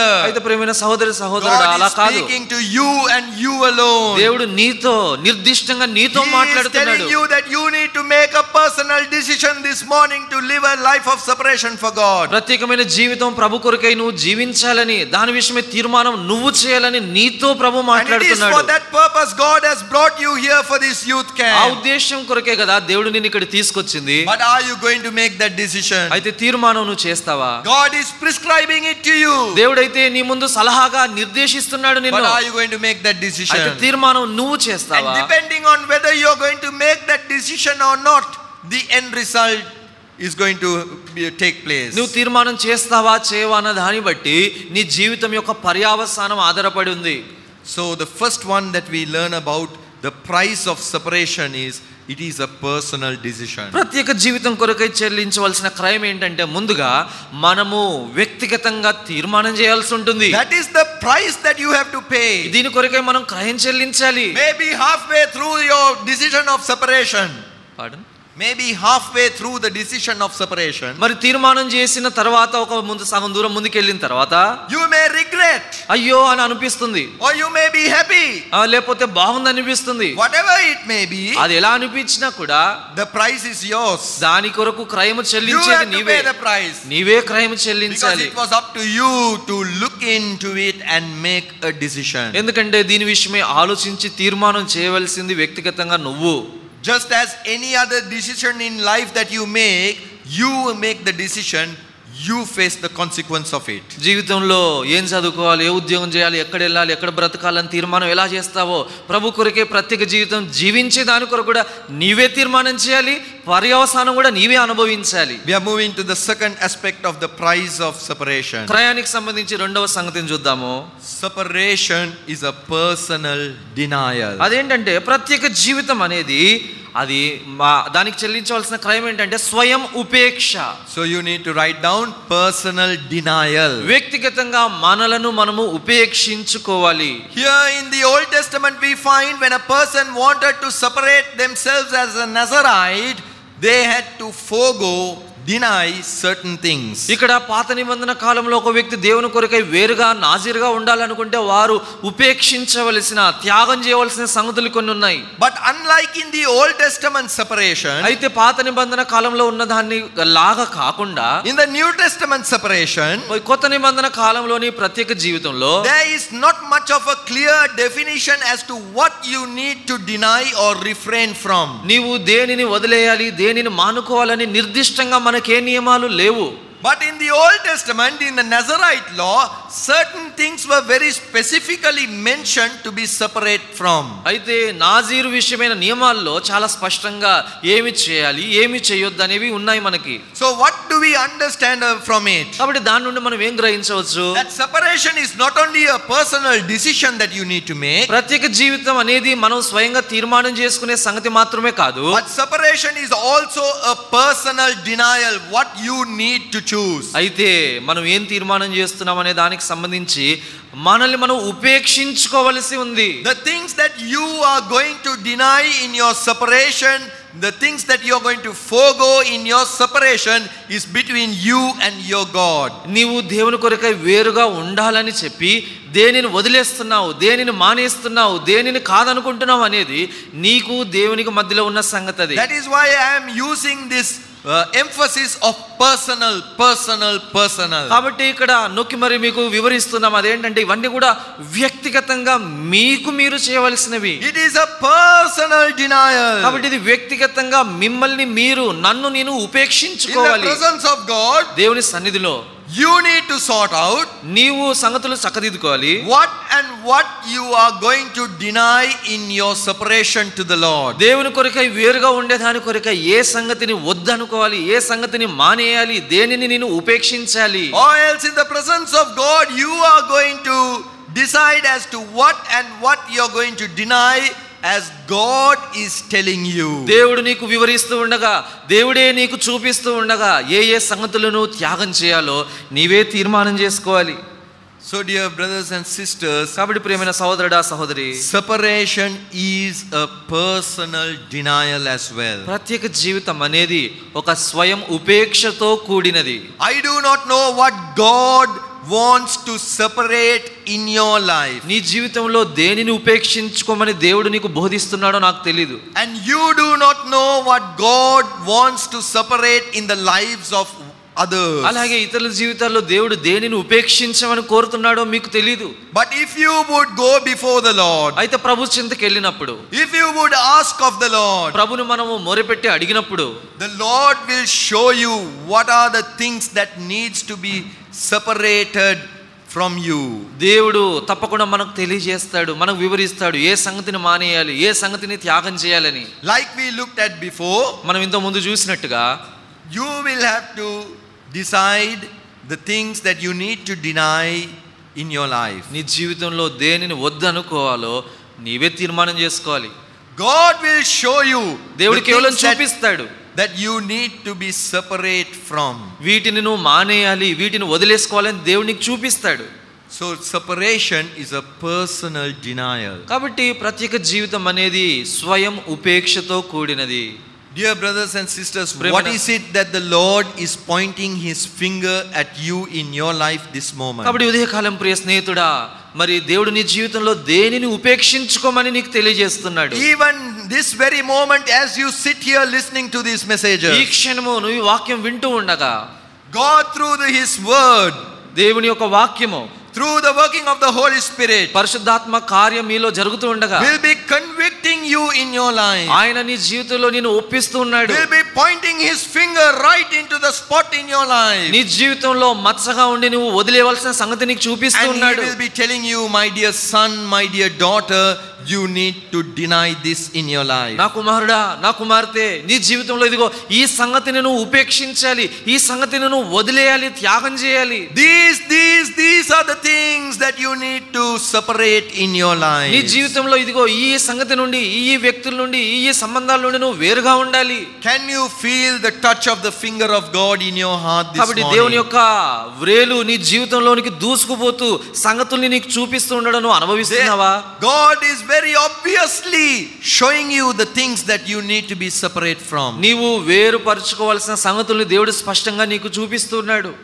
ప్రియమైన సహోదరి సహోదరుడా, God అలా is కాదు. speaking to you and you alone. దేవుడు నీతో నిర్దిష్టంగా నీతో He is మాట్లాడుతున్నాడు. telling you that you need to make a personal decision this morning to live a life of separation for God. ప్రత్యేకమైన జీవితం ప్రభు కొరకై నువ్వు జీవించాలని, దాని విషయమే తీర్మానం నువ్వు చేయాలని నీతో ప్రభు And it is మాట్లాడుతున్నాడు. for that purpose God has brought you here for this youth ఆ camp. ఉద్దేశం కొరకే కదా దేవుడు నిన్ను ఇక్కడ తీసుకొచ్చింది. But are you going to make that decision? అయితే తీర్మానం నువ్వు చేస్తావా? God is prescribing it to you. దేవుడైతే నీ ముందు సలహాగా నిర్దేశిస్తున్నాడు But నిన్ను. are you going to make that అయితే decision? తీర్మానం నువ్వు And చేస్తావా? depending on whether you are going to make that decision or not, the end result is going to take place. నువ్వు తీర్మానం చేస్తావా చేయవా అన్న దాన్ని బట్టి నీ జీవితం యొక్క పర్యావసానం ఆధారపడి ఉంది. So the first one that we learn about the price of separation is it is a personal decision. ప్రత్యేక జీవితం కొరకై చెల్లించవలసిన క్రయం ఏంటంటే ముందుగా మనము వ్యక్తిగతంగా తీర్మానం చేయాల్సి ఉంటుంది. That is the price that you have to pay. దీని కొరకై మనం క్రయం చెల్లించాలి. Maybe halfway through your decision of separation. Pardon? Maybe halfway through the decision of separation. మరి తీర్మానం చేసిన తర్వాత ఒక ముందు సగం దూరం ముందుకు వెళ్ళిన తర్వాత You may regret. అయ్యో అని అనిపిస్తుంది, Or you may be happy. లేకపోతే బాగుంది అనిపిస్తుంది. Whatever it may be, అది ఎలా అనిపించినా కూడా the price is yours. దాని కొరకు క్రయము You చెల్లించేది have to నీవే. pay the price. నీవే క్రయము Because చెల్లించాలి. it was up to you to look into it and make a decision. ఎందుకంటే దీని విషయమే ఆలోచించి తీర్మానం చేయవలసింది వ్యక్తిగతంగా నువ్వు. Just as any other decision in life that you make the decision, you face the consequence of it. జీవితంలో ఏం చదువుకోవాలి, ఏ ఉద్యోగం చేయాలి, ఎక్కడ వెళ్ళాలి, ఎక్కడ బ్రతకాలని తీర్మానం ఎలా చేస్తావో ప్రభు కొరకే ప్రత్యేక జీవితం జీవించే దాని కొరకు కూడా నీవే తీర్మానం చేయాలి, పర్యవసానం కూడా నీవే అనుభవించాలి. We are moving to the second aspect of the price of separation. క్రయానికి సంబంధించి రెండవ సంగతిని చూద్దాము. Separation is a personal denial. అదేంటంటే ప్రత్యేక జీవితం అనేది అది దానికి చెల్లించవలసిన క్రయం ఏంటంటే స్వయం ఉపేక్ష. So you need to write down personal denial. వ్యక్తిగతంగా మనలను మనము ఉపేక్షించుకోవాలి. Here in the Old Testament we find when a person wanted to separate themselves as a Nazarite, they had to deny certain things. ఇక్కడ పాత నిబంధన కాలంలో ఒక వ్యక్తి దేవుని కొరకై వేరుగా నాజీరుగా ఉండాలనుకుంటే వారు ఉపేక్షించవలసిన, త్యాగం చేయవలసిన సంగతులు కొన్ని ఉన్నాయి. But unlike in the Old Testament separation, అయితే పాత నిబంధన కాలంలో ఉన్న దాన్ని లాగా కాకుండా in the New Testament separation, కొత్త నిబంధన కాలంలోని ప్రత్యేక జీవితంలో there is not much of a clear definition as to what you need to deny or refrain from. నీవు దేనిని వదిలేయాలి, దేనిని మానుకోవాలని నిర్దిష్టంగా మనకే నియమాలు లేవు. But in the Old Testament, in the Nazarite law, certain things were very specifically mentioned to be separate from. అయితే నాజీరు విషయమైన నియమాల్లో చాలా స్పష్టంగా ఏమి చేయాలి, ఏమి చేయొద్దు అనేవి ఉన్నాయి మనకి. So what do we understand from it? కాబట్టి దాని నుండి మనం ఏం గ్రహించవచ్చు? That separation is not only a personal decision that you need to make, ప్రత్యేక జీవితం అనేది మనం స్వయంగా తీర్మానం చేసుకునే సంగతి మాత్రమే కాదు, but separation is also a personal denial, what you need to choose. అయితే మనం ఏం తీర్మానం చేస్తున్నాం అనే దానికి సంబంధించి మనల్ని మనం ఉపేక్షించుకోవలసి ఉంది. The things that you are going to deny in your separation, the things that you are going to forego in your separation is between you and your God. నీవు దేవుని కొరకై వేరుగా ఉండాలని చెప్పి దేనిని వదిలేస్తున్నావు, దేనిని మానేస్తున్నావు, దేనిని కాదనుకుంటున్నావు అనేది నీకు దేవునికి మధ్యలో ఉన్న సంగతి అది. That is why I am using this emphasis of personal. కాబట్టి ఇక్కడ నొక్కి మరి మీకు వివరిస్తున్నాం. అదేంటంటే ఇవన్నీ కూడా వ్యక్తిగతంగా మీకు మీరు చేయవలసినవి. It is a personal denial. కాబట్టి ఇది వ్యక్తిగతంగా మిమ్మల్ని మీరు, నన్ను నేను ఉపేక్షించుకోవాలి. In the presence of God, దేవుని సన్నిధిలో you need to sort out నీవు సంగతులు చక్కదిద్దుకోవాలి. what you are going to deny in your separation to the Lord. దేవుని కొరకై వేరుగా ఉండేదాని కొరకై ఏ సంగతిని వద్దనుకోవాలి, ఏ సంగతిని మానేయాలి, దేనిని నేను ఉపేక్షించాలి. Or else in the presence of God you are going to decide as to what you are going to deny as God is telling you. దేవుడు నీకు వివరిస్తూ ఉండగా, దేవుడే నీకు చూపిస్తూ ఉండగా ఏ సంగతులను త్యాగం చేయాలో నీవే తీర్మానం చేసుకోవాలి. So dear brothers and sisters, కాబట్టి ప్రియమైన సహోదరుడా సహోదరి, separation is a personal denial as well. ప్రత్యేక జీవితం అనేది ఒక స్వయం ఉపేక్షతో కూడినది. I do not know what God wants to separate in your life. నీ జీవితంలో దేనిని ఉపేక్షించుకోమని దేవుడు నీకు బోధిస్తున్నాడో నాకు తెలియదు. And you do not know what God wants to separate in the lives of others. అలాగే ఇతరుల జీవితాల్లో దేవుడు దేనిని ఉపేక్షించమని కోరుతున్నాడో మీకు తెలియదు. But if you would go before the Lord, అయితే ప్రభు చింతకి వెళ్ళినప్పుడు, if you would ask of the Lord, ప్రభుని మనము మొరపెట్టి అడిగినప్పుడు, the Lord will show you what are the things that needs to be separated from you. దేవుడు తప్పకుండా మనకు తెలియజేస్తాడు, మనకు వివరిస్తాడు ఏ సంగతిని మానేయాలి, ఏ సంగతిని త్యాగం చేయాలని. Like we looked at before, మనం ఇంత ముందు చూసినట్టుగా you will have to decide the things that you need to deny in your life. నీ జీవితంలో దేనిని వద్దనుకోవాలో నీవే తీర్మానం చేసుకోవాలి. God will show you దేవుడు the కేవలం things చూపిస్తాడు that you need to be separate from. వీటిని నువ్వు మానేయాలి, వీటిని వదిలేసుకోవాలని దేవుడు నీకు చూపిస్తాడు. So separation is a personal denial. కాబట్టి ప్రత్యేక జీవితం అనేది స్వయం ఉపేక్షతో కూడినది. Dear brothers and sisters, what is it that the Lord is pointing his finger at you in your life this moment? కాబట్టి ఉదయకాలం ప్రియ స్నేహితుడా, మరి దేవుడు నీ జీవితంలో దేనిని ఉపేక్షించుకోమని నీకు తెలియజేస్తున్నాడు. Even this very moment as you sit here listening to these messages, ఈ క్షణము నువ్వు ఈ వాక్యం వింటూ ఉండగా God through his word, దేవుని యొక్క వాక్యము through the working of the Holy Spirit, పరిశుద్ధాత్మ కార్యం మీలో జరుగుతూ ఉండగా will be convicting you in your life. ఆయన నీ జీవితంలో నిన్ను ఒప్పిస్తూ ఉన్నాడు. Will be pointing his finger right into the spot in your life. నీ జీవితంలో మచ్చగా ఉండి నువ్వు వదిలేవలసిన సంగతి నీకు చూపిస్తూ And ఉన్నాడు. he will be telling you, my dear son, my dear daughter, you need to deny this in your life. నా కుమారుడా, నా కుమార్తె, నీ జీవితంలో ఇదిగో ఈ సంగతిని నువ్వు ఉపేక్షించాలి, ఈ సంగతిని నువ్వు వదిలేయాలి, త్యాగం చేయాలి. These are the things that you need to separate in your life. నీ జీవితంలో ఇదిగో ఈ సంగతి నుండి, ఈ వ్యక్తుల నుండి, ఈ సంబంధాల నుండి నువ్వు వేరుగా ఉండాలి. Can you feel the touch of the finger of God in your heart this కాబట్టి morning? దేవుని యొక్క వ్రేలు నీ జీవితంలోనికి దూసుకుపోతూ సంగతుల్ని నీకు చూపిస్తూ ఉండడం నువ్వు అనుభవిస్తున్నావా? God is very obviously showing you the things that you need to be separate from. నీవు వేరుపరచుకోవాల్సిన సంగతుల్ని దేవుడు స్పష్టంగా నీకు చూపిస్తున్నాడు.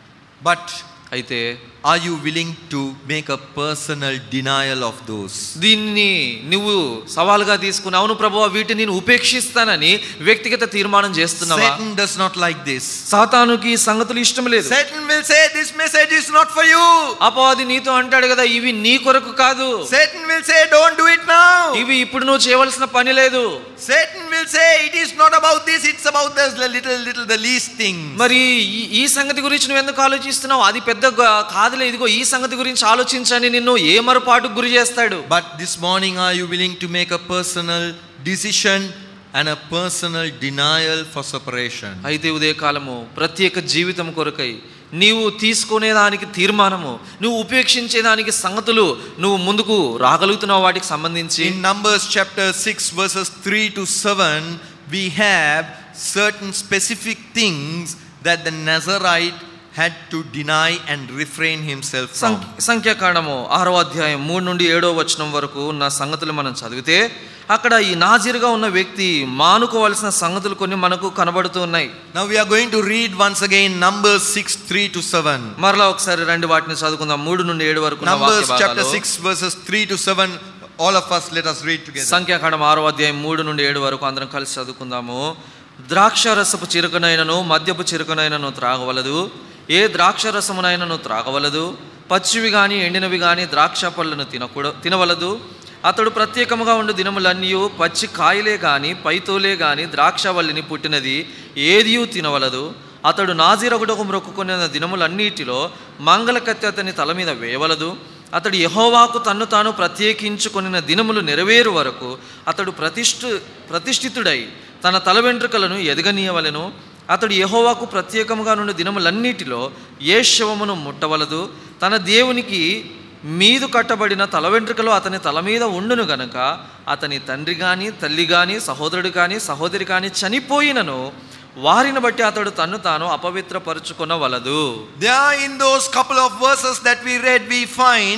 But అయితే are you willing to make a personal denial of those? దీన్ని నువ్వు సవాలుగా తీసుకుని అవును ప్రభువా వీటిని నేను ఉపేక్షిస్తానని వ్యక్తిగత తీర్మానం చేస్తున్నావా? Satan does not like this. సాతానుకి ఈ సంగతులు ఇష్టం లేదు. Satan will say this message is not for you. అపవాది నీతో అంటాడు కదా, ఇవి నీ కొరకు కాదు. Satan will say don't do it now. ఇవి ఇప్పుడు నువ్వు చేయవలసిన పని లేదు. Satan will say it is not about this, it's about the little the least thing. మరి ఈ సంగతి గురించి నువ్వు ఎందుకు ఆలోచిస్తున్నావు? అది పెద్ద కాదులే, ఇదిగో ఈ సంగతి గురించి ఆలోచించని నిన్ను ఏ మరుపాటుకు గురి చేస్తాడు. But this morning are you willing to make a personal decision and a personal denial for separation? అయితే ఉదయకాలము ప్రత్యేక జీవితం కొరకై నీవు తీసుకునేదానికి తీర్మానము, నువ్వు ఉపేక్షించేదానికి సంగతులు నువ్వు ముందుకు రాగలుగుతున్నావు వాటికి సంబంధించి. In Numbers chapter 6 verses 3 to 7 we have certain specific things that the Nazarite had to deny and refrain himself from. సంఖ్యాకాండము 6వ అధ్యాయం 3 నుండి 7వ వచనం వరకు ఉన్న సంగతులు మనం చదివితే అక్కడ ఈ నాజీరుగా ఉన్న వ్యక్తి మానుకోవాల్సిన సంగతులు కొన్ని మనకు కనబడుతూ ఉన్నాయి. Now we are going to read once again Numbers 6 3 to 7. మరలా ఒకసారి రెండు వాటిని చదువుకుందాం. 3 నుండి 7 వరకు ఉన్న Numbers వాక్య chapter భాగాలు. 6 verses 3 to 7. All of us let us read together. సంఖ్యాకాండం 6వ అధ్యాయం 3 నుండి 7 వరకు అందరం కలిసి చదువుకుందాము. ద్రాక్షారసపు చిరుకనైనను మద్యపు చిరుకనైనను త్రాగవలదు, ఏ ద్రాక్షరసమునైనను త్రాగవలదు, పచ్చివి గాని ఎండినవి గాని ద్రాక్ష పళ్ళను తినవలదు. అతడు ప్రత్యేకముగా ఉండు దినములన్నీ పచ్చి కాయలే గాని పైతోలే గాని ద్రాక్షవల్లిని పుట్టినది ఏదియూ తినవలదు. అతడు నాజీరొకటకు మొక్కుకొనిన దినములన్నిటిలో మంగళకత్తి అతని తల మీద వేయవలదు. అతడు యెహోవాకు తన్ను తాను ప్రత్యేకించుకొనిన దినములు నెరవేరు వరకు అతడు ప్రతిష్ఠితుడై తన తల వెంట్రుకలను ఎదగనీయవలెను. అతడు యెహోవాకు ప్రత్యేకముగా నుండి దినములన్నిటిలో ఏ శవమును ముట్టవలదు. తన దేవునికి మీదు కట్టబడిన తల వెంట్రుకలు అతని తల మీద ఉండును గనక అతని తండ్రి కానీ తల్లి కానీ సహోదరుడు కానీ సహోదరి కానీ చనిపోయినను వారిని బట్టి అతడు తన్ను తాను అపవిత్రపరచుకొనవలదు. There in those couple of verses that we read we find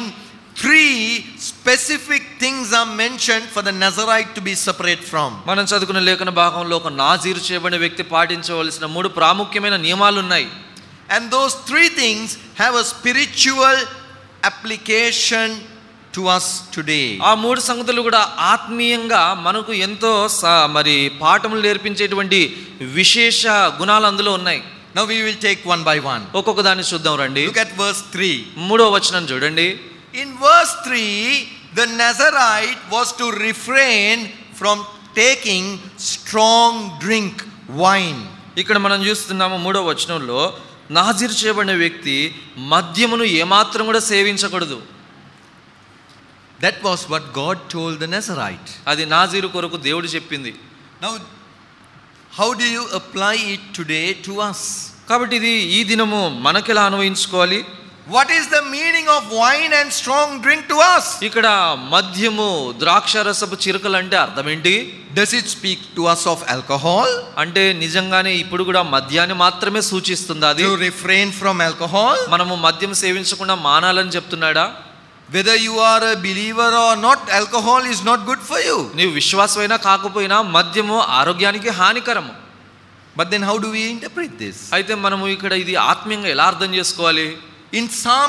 3 specific things are mentioned for the Nazarite to be separate from. మనం చదువుకున్న లేఖన భాగంలో ఒక నాజీరు చేయబడిన వ్యక్తి పాటించవలసిన 3 ప్రాముఖ్యమైన నియమాలు ఉన్నాయి. And those three things have a spiritual application to us today. ఆ మూడు సంగతులు కూడా ఆత్మీయంగా మనకు ఎంతో మరి పాఠములు నేర్పించేటువంటి విశేష గుణాలు అందులో ఉన్నాయి. Now we will take one by one. ఒక్కొక్క దాన్ని చూద్దాం రండి. Look at verse 3. మూడో వచనం చూడండి. In verse 3, the Nazarite was to refrain from taking strong drink, wine. ఇక్కడ మనం చూస్తున్నాము మూడో వచనంలో నాజీరు చేయబడిన వ్యక్తి మద్యమును ఏమాత్రం కూడా సేవించకూడదు. That was what God told the Nazarite. అది నాజీరు కొరకు దేవుడు చెప్పింది. Now how do you apply it today to us? కాబట్టి ఇది ఈ దినము మనకెలా అన్వయించుకోవాలి? What is the meaning of wine and strong drink to us? ఇక్కడ మద్యము ద్రాక్షరసపు చిరుకలు అంటే అర్థం ఏంటి? Does it speak to us of alcohol? అంటే నిజంగానే ఇప్పుడు కూడా మద్యాన్ని మాత్రమే సూచిస్తుందా అది? To refrain from alcohol? మనము మద్యం సేవించకుండా మానాలని చెప్తున్నాడా? Whether you are a believer or not, alcohol is not good for you. నీవు విశ్వాసమైనా కాకపోయినా మద్యము ఆరోగ్యానికి హానికరము. But then how do we interpret this? అయితే మనము ఇక్కడ ఇది ఆత్మీయంగా ఎలా అర్థం చేసుకోవాలి? In Psalm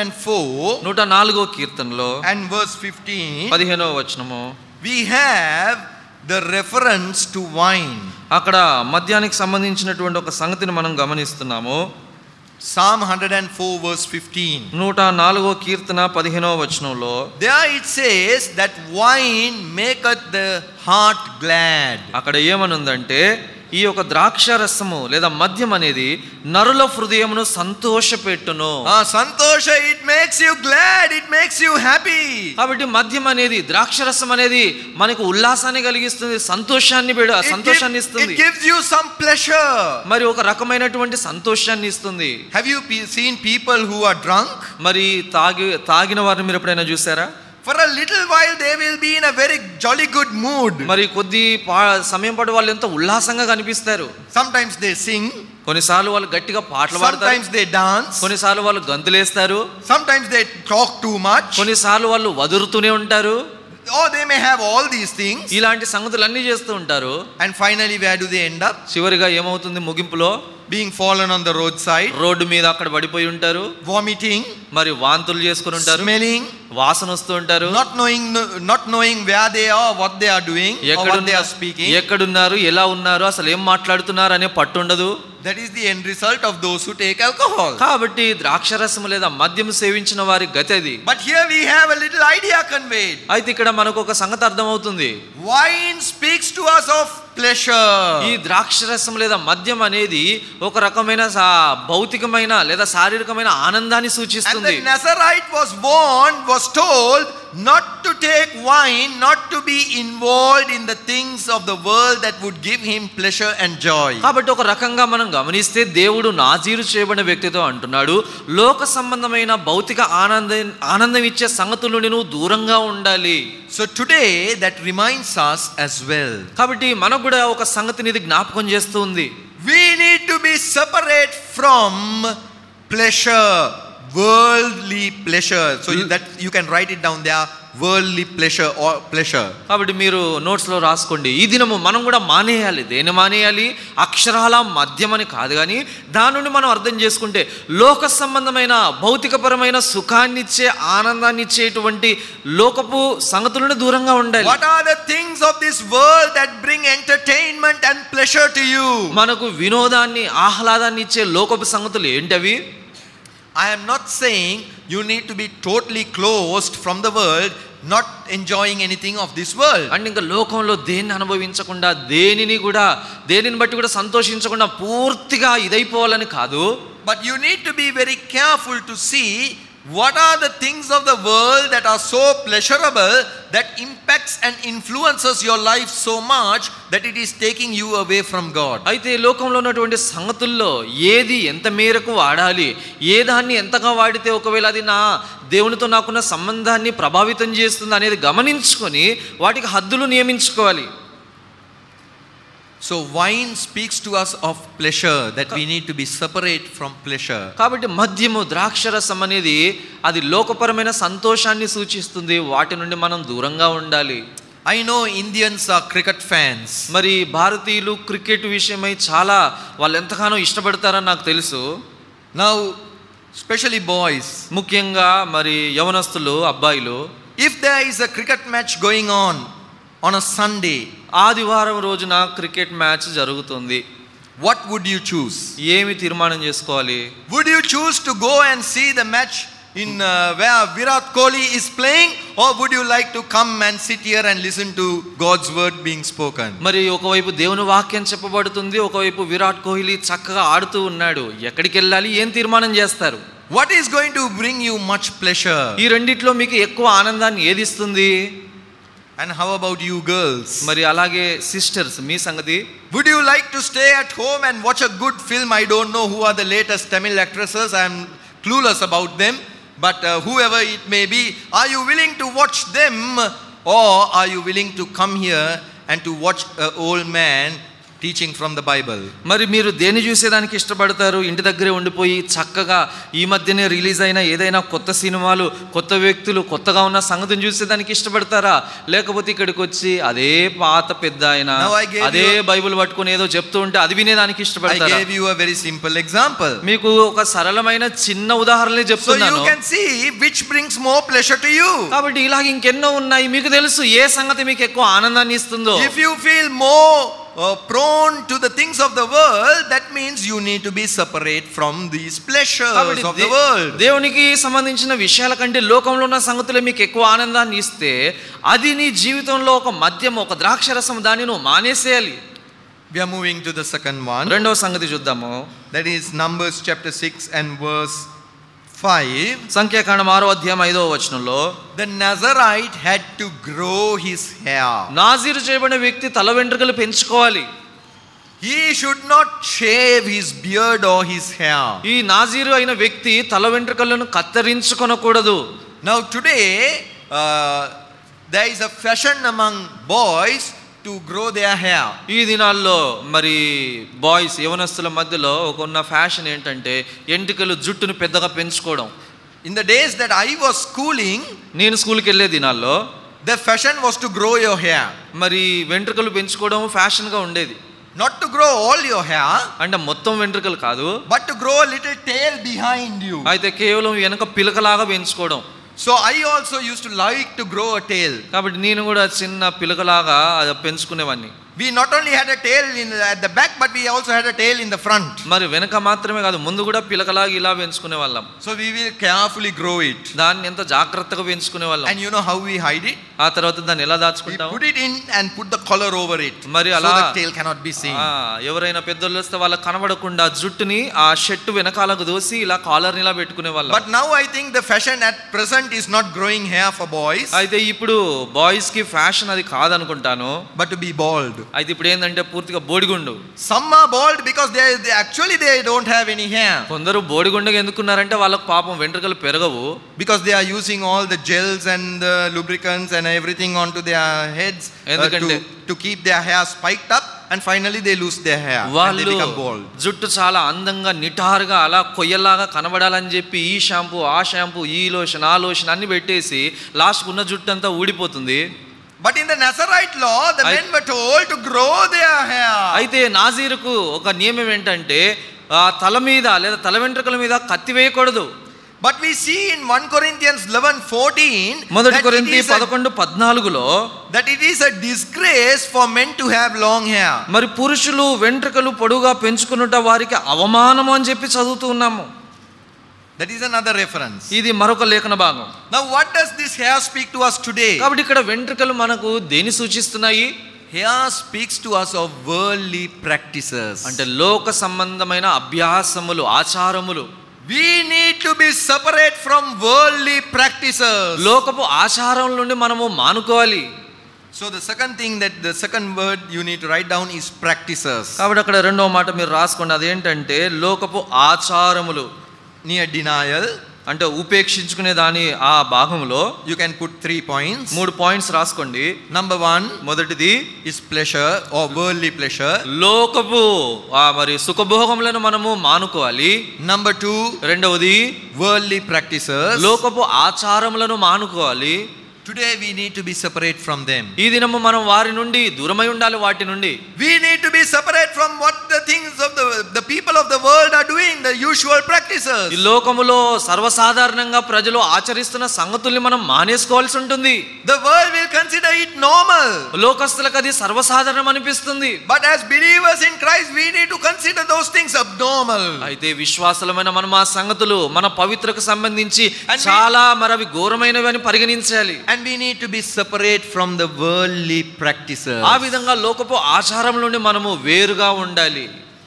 104 104వ కీర్తనలో and verse 15, 15వ వచనము we have the reference to wine. అక్కడ మద్యానికి సంబంధించినటువంటి ఒక సంగతిని మనం గమనిస్తున్నాము. Psalm 104 verse 15. 104వ కీర్తన 15వ వచనంలో There it says that wine maketh the heart glad. అక్కడ ఏమనుందంటే ఈ యొక్క ద్రాక్ష రసము లేదా మద్యం అనేది నరుల హృదయమును సంతోషపెట్టును. Santosha, it makes you glad, it makes you happy. కాబట్టి మద్యం అనేది ద్రాక్ష రసం అనేది మనకు ఉల్లాసాన్ని కలిగిస్తుంది, సంతోషాన్ని ఇస్తుంది. It gives you some pleasure. మరి ఒక రకమైనటువంటి సంతోషాన్ని ఇస్తుంది. Have you seen people who are drunk? మరి తాగిన వారిని మీరు ఎప్పుడైనా చూసారా? For a little while they will be in a very jolly good mood. మరి కొద్ది సమయం పాటు వాళ్ళు ఎంతో ఉల్లాసంగా కనిపిస్తారు. Sometimes they sing. కొన్నిసార్లు వాళ్ళు గట్టిగా పాటలు పాడతారు. Sometimes they dance. కొన్నిసార్లు వాళ్ళు గంతులేస్తారు. Sometimes they talk too much. కొన్నిసార్లు వాళ్ళు వదురుతూనే ఉంటారు. Or they may have all these things. ఇలాంటి సంగతులన్నీ చేస్తూ ఉంటారు. And finally where do they end up? చివరిగా ఏమవుతుంది ముగింపులో? Being fallen on the roadside. Road మీద అక్కడ పడిపోయి ఉంటారు. Vomiting. మరి వాంతులు చేసుకుని ఉంటారు. Smelling. వాసన వస్తూ ఉంటారు. Not knowing where they are, what they are doing, or what they are speaking. ఎక్కడున్నారు, ఎలా ఉన్నారు, అసలు ఏం మాట్లాడుతున్నారు అనే పట్టు ఉండదు. That is the end result of those who take alcohol. కాబట్టి ద్రాక్షరసము లేదా మద్యం సేవించిన వారి గతి అది. But here we have a little idea conveyed. అయితే ఇక్కడ మనకు ఒక సంగతి అర్థమవుతుంది. Wine speaks to us of pleasure. ఈ ద్రాక్షరసం లేదా మద్యం అనేది ఒక రకమైన భౌతికమైన లేదా శారీరకమైన ఆనందాన్ని సూచిస్తుంది. And the Nazarite was told not to take wine, not to be involved in the things of the world that would give him pleasure and joy. కాబట్టి ఒక రకంగా మనం గమనిస్తే దేవుడు నాజీరు చేయబడిన వ్యక్తితో అంటున్నాడు, లోక సంబంధమైన భౌతిక ఆనందం ఇచ్చే సంగతుల నుండి నువ్వు దూరంగా ఉండాలి. So today that reminds us as well. కాబట్టి మనకు కూడా ఒక సంగతిని ఇది జ్ఞాపకం చేస్తుంది. We need to be separate from pleasure, worldly pleasure. So that you can write it down there, worldly pleasure or pleasure. కాబట్టి మీరు నోట్స్ లో రాసుకోండి. ఈ దినము మనం కూడా మానేయాలి. దేని మానేయాలి? అక్షరాల మద్యమని కాదు, కానీ దాని నుండి మనం అర్థం చేసుకుంటే లోక సంబంధమైన భౌతికపరమైన సుఖాన్నిచ్చే ఆనందాన్ని ఇచ్చేటువంటి లోకపు సంగతులను దూరంగా ఉండాలి. What are the things of this world that bring entertainment and pleasure to you? మనకు వినోదాన్ని ఆహ్లాదాన్ని ఇచ్చే లోకపు సంగతులు ఏంటవి? I am not saying you need to be totally closed from the world, not enjoying anything of this world. అంటే ఇంకా లోకంలో దేన్ని అనుభవించకుండా దేనిని బట్టి కూడా సంతోషించకుండా పూర్తిగా ఇదైపోవాలని కాదు. But you need to be very careful to see what are the things of the world that are so pleasurable that impacts and influences your life so much that it is taking you away from God. అయితే లోకంలో ఉన్నటువంటి సంగతుల్లో ఏది ఎంత మేరకు వాడాలి, ఏ దాన్ని ఎంతగా వాడితే ఒకవేళ అది నా దేవునితో నాకున్న సంబంధాన్ని ప్రభావితం చేస్తుంది అనేది గమనించుకొని వాటికి హద్దులు నియమించుకోవాలి. So wine speaks to us of pleasure, that we need to be separate from pleasure. కాబట్టి మద్యము ద్రాక్షరసం అనేది అది లోకపరమైన సంతోషాన్ని సూచిస్తుంది. వాటి నుండి మనం దూరంగా ఉండాలి. I know Indians are cricket fans. మరి భారతీయులు క్రికెట్ విషయమై చాలా వాళ్ళు ఎంతగానో ఇష్టపడతారని నాకు తెలుసు. Now, especially boys, ముఖ్యంగా మరి యవనస్తులు అబ్బాయిలు, if there is a cricket match going on a Sunday, ఆదివారం రోజున క్రికెట్ మ్యాచ్ జరుగుతుంది, what would you choose? ఏమి తీర్మానం చేసుకోవాలి? Would you choose to go and see the match in where Virat Kohli is playing, or would you like to come and sit here and listen to God's word being spoken? మరి ఒకవైపు దేవుని వాక్యం చెప్పబడుతుంది, ఒకవైపు విరాట్ కోహ్లీ చక్కగా ఆడుతూ ఉన్నాడు, ఎక్కడికి వెళ్ళాలి? ఏం తీర్మానం చేస్తారు? What is going to bring you much pleasure? ఈ రెండిట్లో మీకు ఎక్కువ ఆనందాన్ని ఏది ఇస్తుంది? And how about you girls? మరి అలాగే సిస్టర్స్, మీ సంగతి? Would you like to stay at home and watch a good film? I don't know who are the latest Tamil actresses. I am clueless about them. But whoever it may be, are you willing to watch them, or are you willing to come here and to watch an old man teaching from the Bible? మరి మీరు దేన్ని చూసేదానికి ఇష్టపడతారు? ఇంటి దగ్గరే ఉండిపోయి చక్కగా ఈ మధ్యనే రిలీజ్ అయిన ఏదైనా కొత్త సినిమాలు, కొత్త వ్యక్తులు, కొత్తగా ఉన్న సంగతిని చూసేదానికి ఇష్టపడతారా? లేకపోతే ఇక్కడికి వచ్చి అదే పాత పెద్ద ఆయన అదే బైబిల్ పట్టుకుని ఏదో చెప్తూ ఉంటే అది వినేదానికి ఇష్టపడతారా? I gave you a very simple example. మీకు ఒక సరళమైన చిన్న ఉదాహరణే చెప్తున్నాను. So you can see which brings more pleasure to you. కాబట్టి ఇలాగ ఇంకెన్నో ఉన్నాయి, మీకు తెలుసు ఏ సంగతి మీకు ఎక్కువ ఆనందాన్ని ఇస్తుందో. If you feel more prone to the things of the world, that means you need to be separate from these pleasures of the world. దేవునికి సంబంధించిన విషయాల కంటే లోకంలో ఉన్న సంగతులే మీకు ఎక్కువ ఆనందాన్ని ఇస్తే అది నీ జీవితంలో ఒక మద్యం, ఒక ద్రాక్షరసం, దాన్ని నువ్వు మానేసేయాలి. We are moving to the second one. రెండవ సంగతి చూద్దాము. That is Numbers chapter 6 and verse 5. సంఖ్యాకాండం 6వ అధ్యాయం 5వ వచనంలో, the Nazarite had to grow his hair. నాజీరు చేయబడిన వ్యక్తి తల వెంట్రుకలు పెంచుకోవాలి. He should not shave his beard or his hair. ఈ నాజీరు అయిన వ్యక్తి తల వెంట్రుకలను కత్తిరించుకొనకూడదు. Now today there is a fashion among boys to grow their hair. ఈ దినాల్లో మరి బాయ్స్, యవనస్తుల మధ్యలో ఒక ఉన్న ఫ్యాషన్ ఏంటంటే ఎంటికలు, జుట్టును పెద్దగా పెంచుకోవడం. In the days that I was schooling, నేను స్కూల్కి వెళ్ళే దినాల్లో the fashion was to grow your hair. మరి వెంట్రుకలు పెంచుకోవడం ఫ్యాషన్గా ఉండేది. Not to grow all your hair, అంటే మొత్తం వెంట్రుకలు కాదు, but to grow a little tail behind you. అయితే కేవలం వెనక పిలకలాగా పెంచుకోవడం. So I also used to like to grow a tail. కాబట్టి నేను కూడా చిన్న పిలకలాగా పెంచుకునేవాడిని. We not only had a tail at the back, but we also had a tail in the front. మరి వెనక మాత్రమే కాదు, ముందు కూడా పిలకలాగా ఇలా పెంచుకునే వాళ్ళం. So we will carefully grow it. దాన్ని ఎంత జాగ్రత్తగా పెంచుకునే వాళ్ళం. And you know how we hide it? ఆ తర్వాత దాన్ని ఎలా We దాచుకుంటాం? put it in and put the collar over it. మరి So అలా the tail cannot be seen. ఎవరైనా పెద్దోళ్ళు వస్తే వాళ్ళకి కనబడకుండా జుట్టుని ఆ షర్ట్ వెనకాలకు దోసి ఇలా కాలర్ని ఇలా పెట్టుకునే వాళ్ళం. But now I think the fashion at present is not growing hair for boys. అయితే ఇప్పుడు బాయ్స్ కి ఫ్యాషన్ అది కాదనుకుంటాను. But to be bald. అయితే ఇప్పుడు ఏంటంటే పూర్తిగా బోడిగుండు. Some are bald because they don't have any hair. కొందరు బోడిగుండగా ఎందుకున్నారంటే వాళ్ళకి పాపం వెంట్రుకలు పెరగవు. Because they are using all the gels and the lubricants and everything onto their heads to keep their hair spiked up, and finally they lose their hair and they become bald. జుట్టు చాలా అందంగా నిటారుగా అలా కొయ్యలాగా కనబడాలని చెప్పి ఈ shampoo, ఆ shampoo, ఈ lotion, ఆ లోషన్ అన్ని పెట్టేసి లాస్ట్ ఉన్న జుట్టు అంతా ఊడిపోతుంది. But in the Nazarite law, the men were told to grow their hair. అయితే నాజీరుకు ఒక నియమం ఏంటంటే తల మీద లేదా తల వెంట్రుకల మీద కత్తి వేయకూడదు. But we see in 1 Corinthians 11:14 మొదటి కొరింథీ 11:14లో that it is a disgrace for men to have long hair. మరి పురుషులు వెంట్రుకలు పొడుగా పెంచుకునుట వారికి అవమానము అని చెప్పి చదువుతూ ఉన్నాము. That is another reference. ఇది మరొక లేఖన భాగం. Now what does this hair speak to us today? కాబట్టి ఇక్కడ వెంట్రుకలు మనకు దేని సూచిస్తున్నాయి? Hair speaks to us of worldly practices. అంటే లోక సంబంధమైన అభ్యాసములు, ఆచారములు. We need to be separate from worldly practices. లోకపు ఆచారముల నుండి మనము మానుకోవాలి. So the second word you need to write down is practices. కాబట్టి అక్కడ రెండో మాట మీరు రాసుకోండి, అదేంటంటే లోకపు ఆచారములు. Near denial, అంటే ఉపేక్షించుకునే దాని ఆ భాగంలో you can put 3 points. 3 points రాసుకోండి. Number 1, మొదటిది is pleasure or worldly pleasure. లోకపు మరి సుఖభోగములను మనము మానుకోవాలి. Number 2, రెండవది worldly practices. లోకపు ఆచారములను మానుకోవాలి. Today we need to be separate from them. ఈ దినము మనం వారి నుండి దూరమై ఉండాలి, వాటి నుండి. We need to be separate from what the things of the people of the world are doing, the usual practices. ఈ లోకములో సర్వసాధారణంగా ప్రజలు ఆచరిస్తున్న సంగతుల్ని మనం మానేసుకోవాల్సి ఉంటుంది. The world will consider it normal. లోకస్తులకు అది సర్వసాధారణం అనిపిస్తుంది. But as believers in Christ we need to consider those things abnormal. అయితే విశ్వాసులమైన మనం ఆ సంగతులు మన పవిత్రకు సంబంధించి చాలా మరవి ఘోరమైనవి అని పరిగణించాలి. And we need to be separate from the worldly practices. ఆ విధంగా లోకపు ఆచారం నుండి మనము వేరుగా ఉండాలి.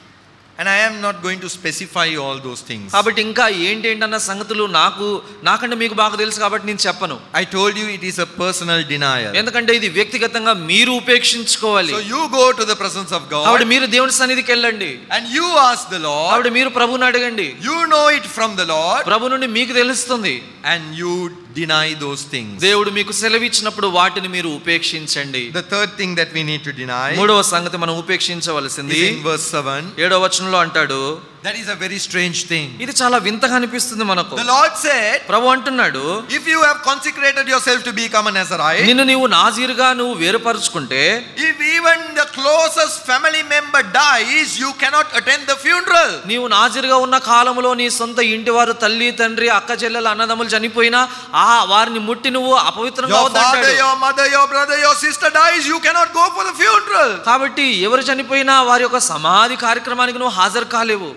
And I am not going to specify all those things. కాబట్టి ఇంకా ఏంటేంటన్న సంగతులు నాకంటే మీకు బాగా తెలుసు కాబట్టి నేను చెప్పను. I told you it is a personal denial. ఎందుకంటే ఇది వ్యక్తిగతంగా మీరు ఉపేక్షించుకోవాలి. So you go to the presence of God. కాబట్టి మీరు దేవుని సన్నిధికి వెళ్ళండి. And you ask the Lord. కాబట్టి మీరు ప్రభువుని అడగండి. You know it from the Lord. ప్రభు నుండి మీకు తెలుస్తుంది. And you deny those things. దేవుడు మీకు సెలవిచ్చినప్పుడు వాటిని మీరు ఉపేక్షించండి. The third thing that we need to deny. మూడవ సంగతి మనం ఉపేక్షించవలసింది in verse 7. 7వ వచనంలో అంటాడు, that is a very strange thing. ఇది చాలా వింతగా అనిపిస్తుంది మనకు. The Lord said, ప్రభు అంటున్నాడు, if you have consecrated yourself to become a Nazarite, నిన్ను నీవు నాజీరుగా నువ్వు వేరుపరుచుకుంటే, if even the closest family member dies, you cannot attend the funeral. నీవు నాజీరుగా ఉన్న కాలంలో నీ సొంత ఇంటి వారు తల్లి తండ్రి అక్క చెల్లెలు అన్నదమ్ములు చనిపోయినా వారిని ముట్టి నువ్వు అపవిత్రంగా అవుతాడు. Your mother, your brother, your sister dies, you cannot go for the funeral. కాబట్టి ఎవరు చనిపోయినా వారి యొక్క సమాధి కార్యక్రమానికి నువ్వు హాజరు కాలేవు.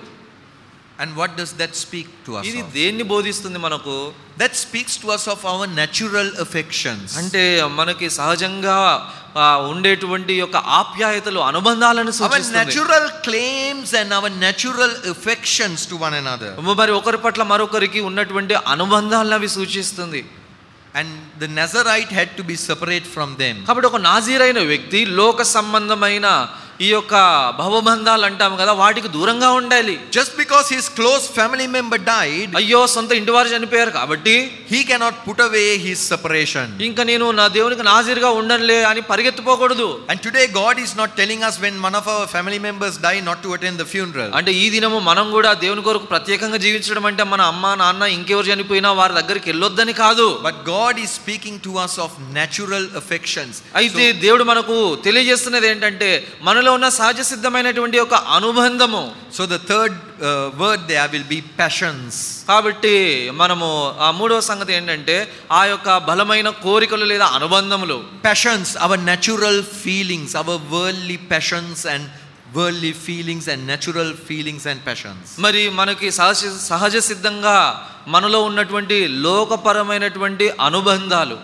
And what does that speak to us? ఇది దేన్ని బోధిస్తుంది మనకు? That speaks to us of our natural affections. అంటే మనకి సహజంగా ఉండేటువంటి యొక్క ఆప్యాయతలు అనుబంధాలను సూచిస్తుంది. Our natural claims and our natural affections to one another. మరి ఒకరి పట్ల మరొకరికి ఉన్నటువంటి అనుబంధాలను అవి సూచిస్తుంది. And the Nazarite had to be separate from them. కాబట్టి ఒక నాజీరైన వ్యక్తి లోక సంబంధమైన ఈ యొక్క భవబంధాలు అంటాము కదా, వాటికి దూరంగా ఉండాలి. Just because his close family member died, అయ్యో సొంత ఇంటి వారు చనిపోయారు కాబట్టి he cannot put away his separation. ఇంకా నేను నా దేవునికి నాజీరుగా ఉండనులే అని పరిగెత్తిపోకూడదు. And today God is not telling us when one of our family members die not to attend the funeral. అంటే ఈ దినము మనం కూడా దేవుని కొరకు ప్రత్యేకంగా జీవించడం అంటే మన అమ్మ నాన్న ఇంకెవరు చనిపోయినా వారి దగ్గరికి వెళ్ళొద్దని కాదు. But God is speaking to us of natural affections. అయితే దేవుడు మనకు తెలియజేస్తున్నది ఏంటంటే మనలో ఉన్న సహజ సిద్ధమైనటువంటి ఒక అనుబంధము. So the third word there will be passions. కాబట్టి మనము ఆ మూడవ సంగతి ఏంటంటే ఆ యొక్క బలమైన కోరికలు లేదా అనుబంధములు. Passions, our natural feelings, our worldly passions and worldly feelings and natural feelings and passions. మరి మనకి సహజ సిద్ధంగా మనలో ఉన్నటువంటి లోకపరమైనటువంటి అనుబంధాలు.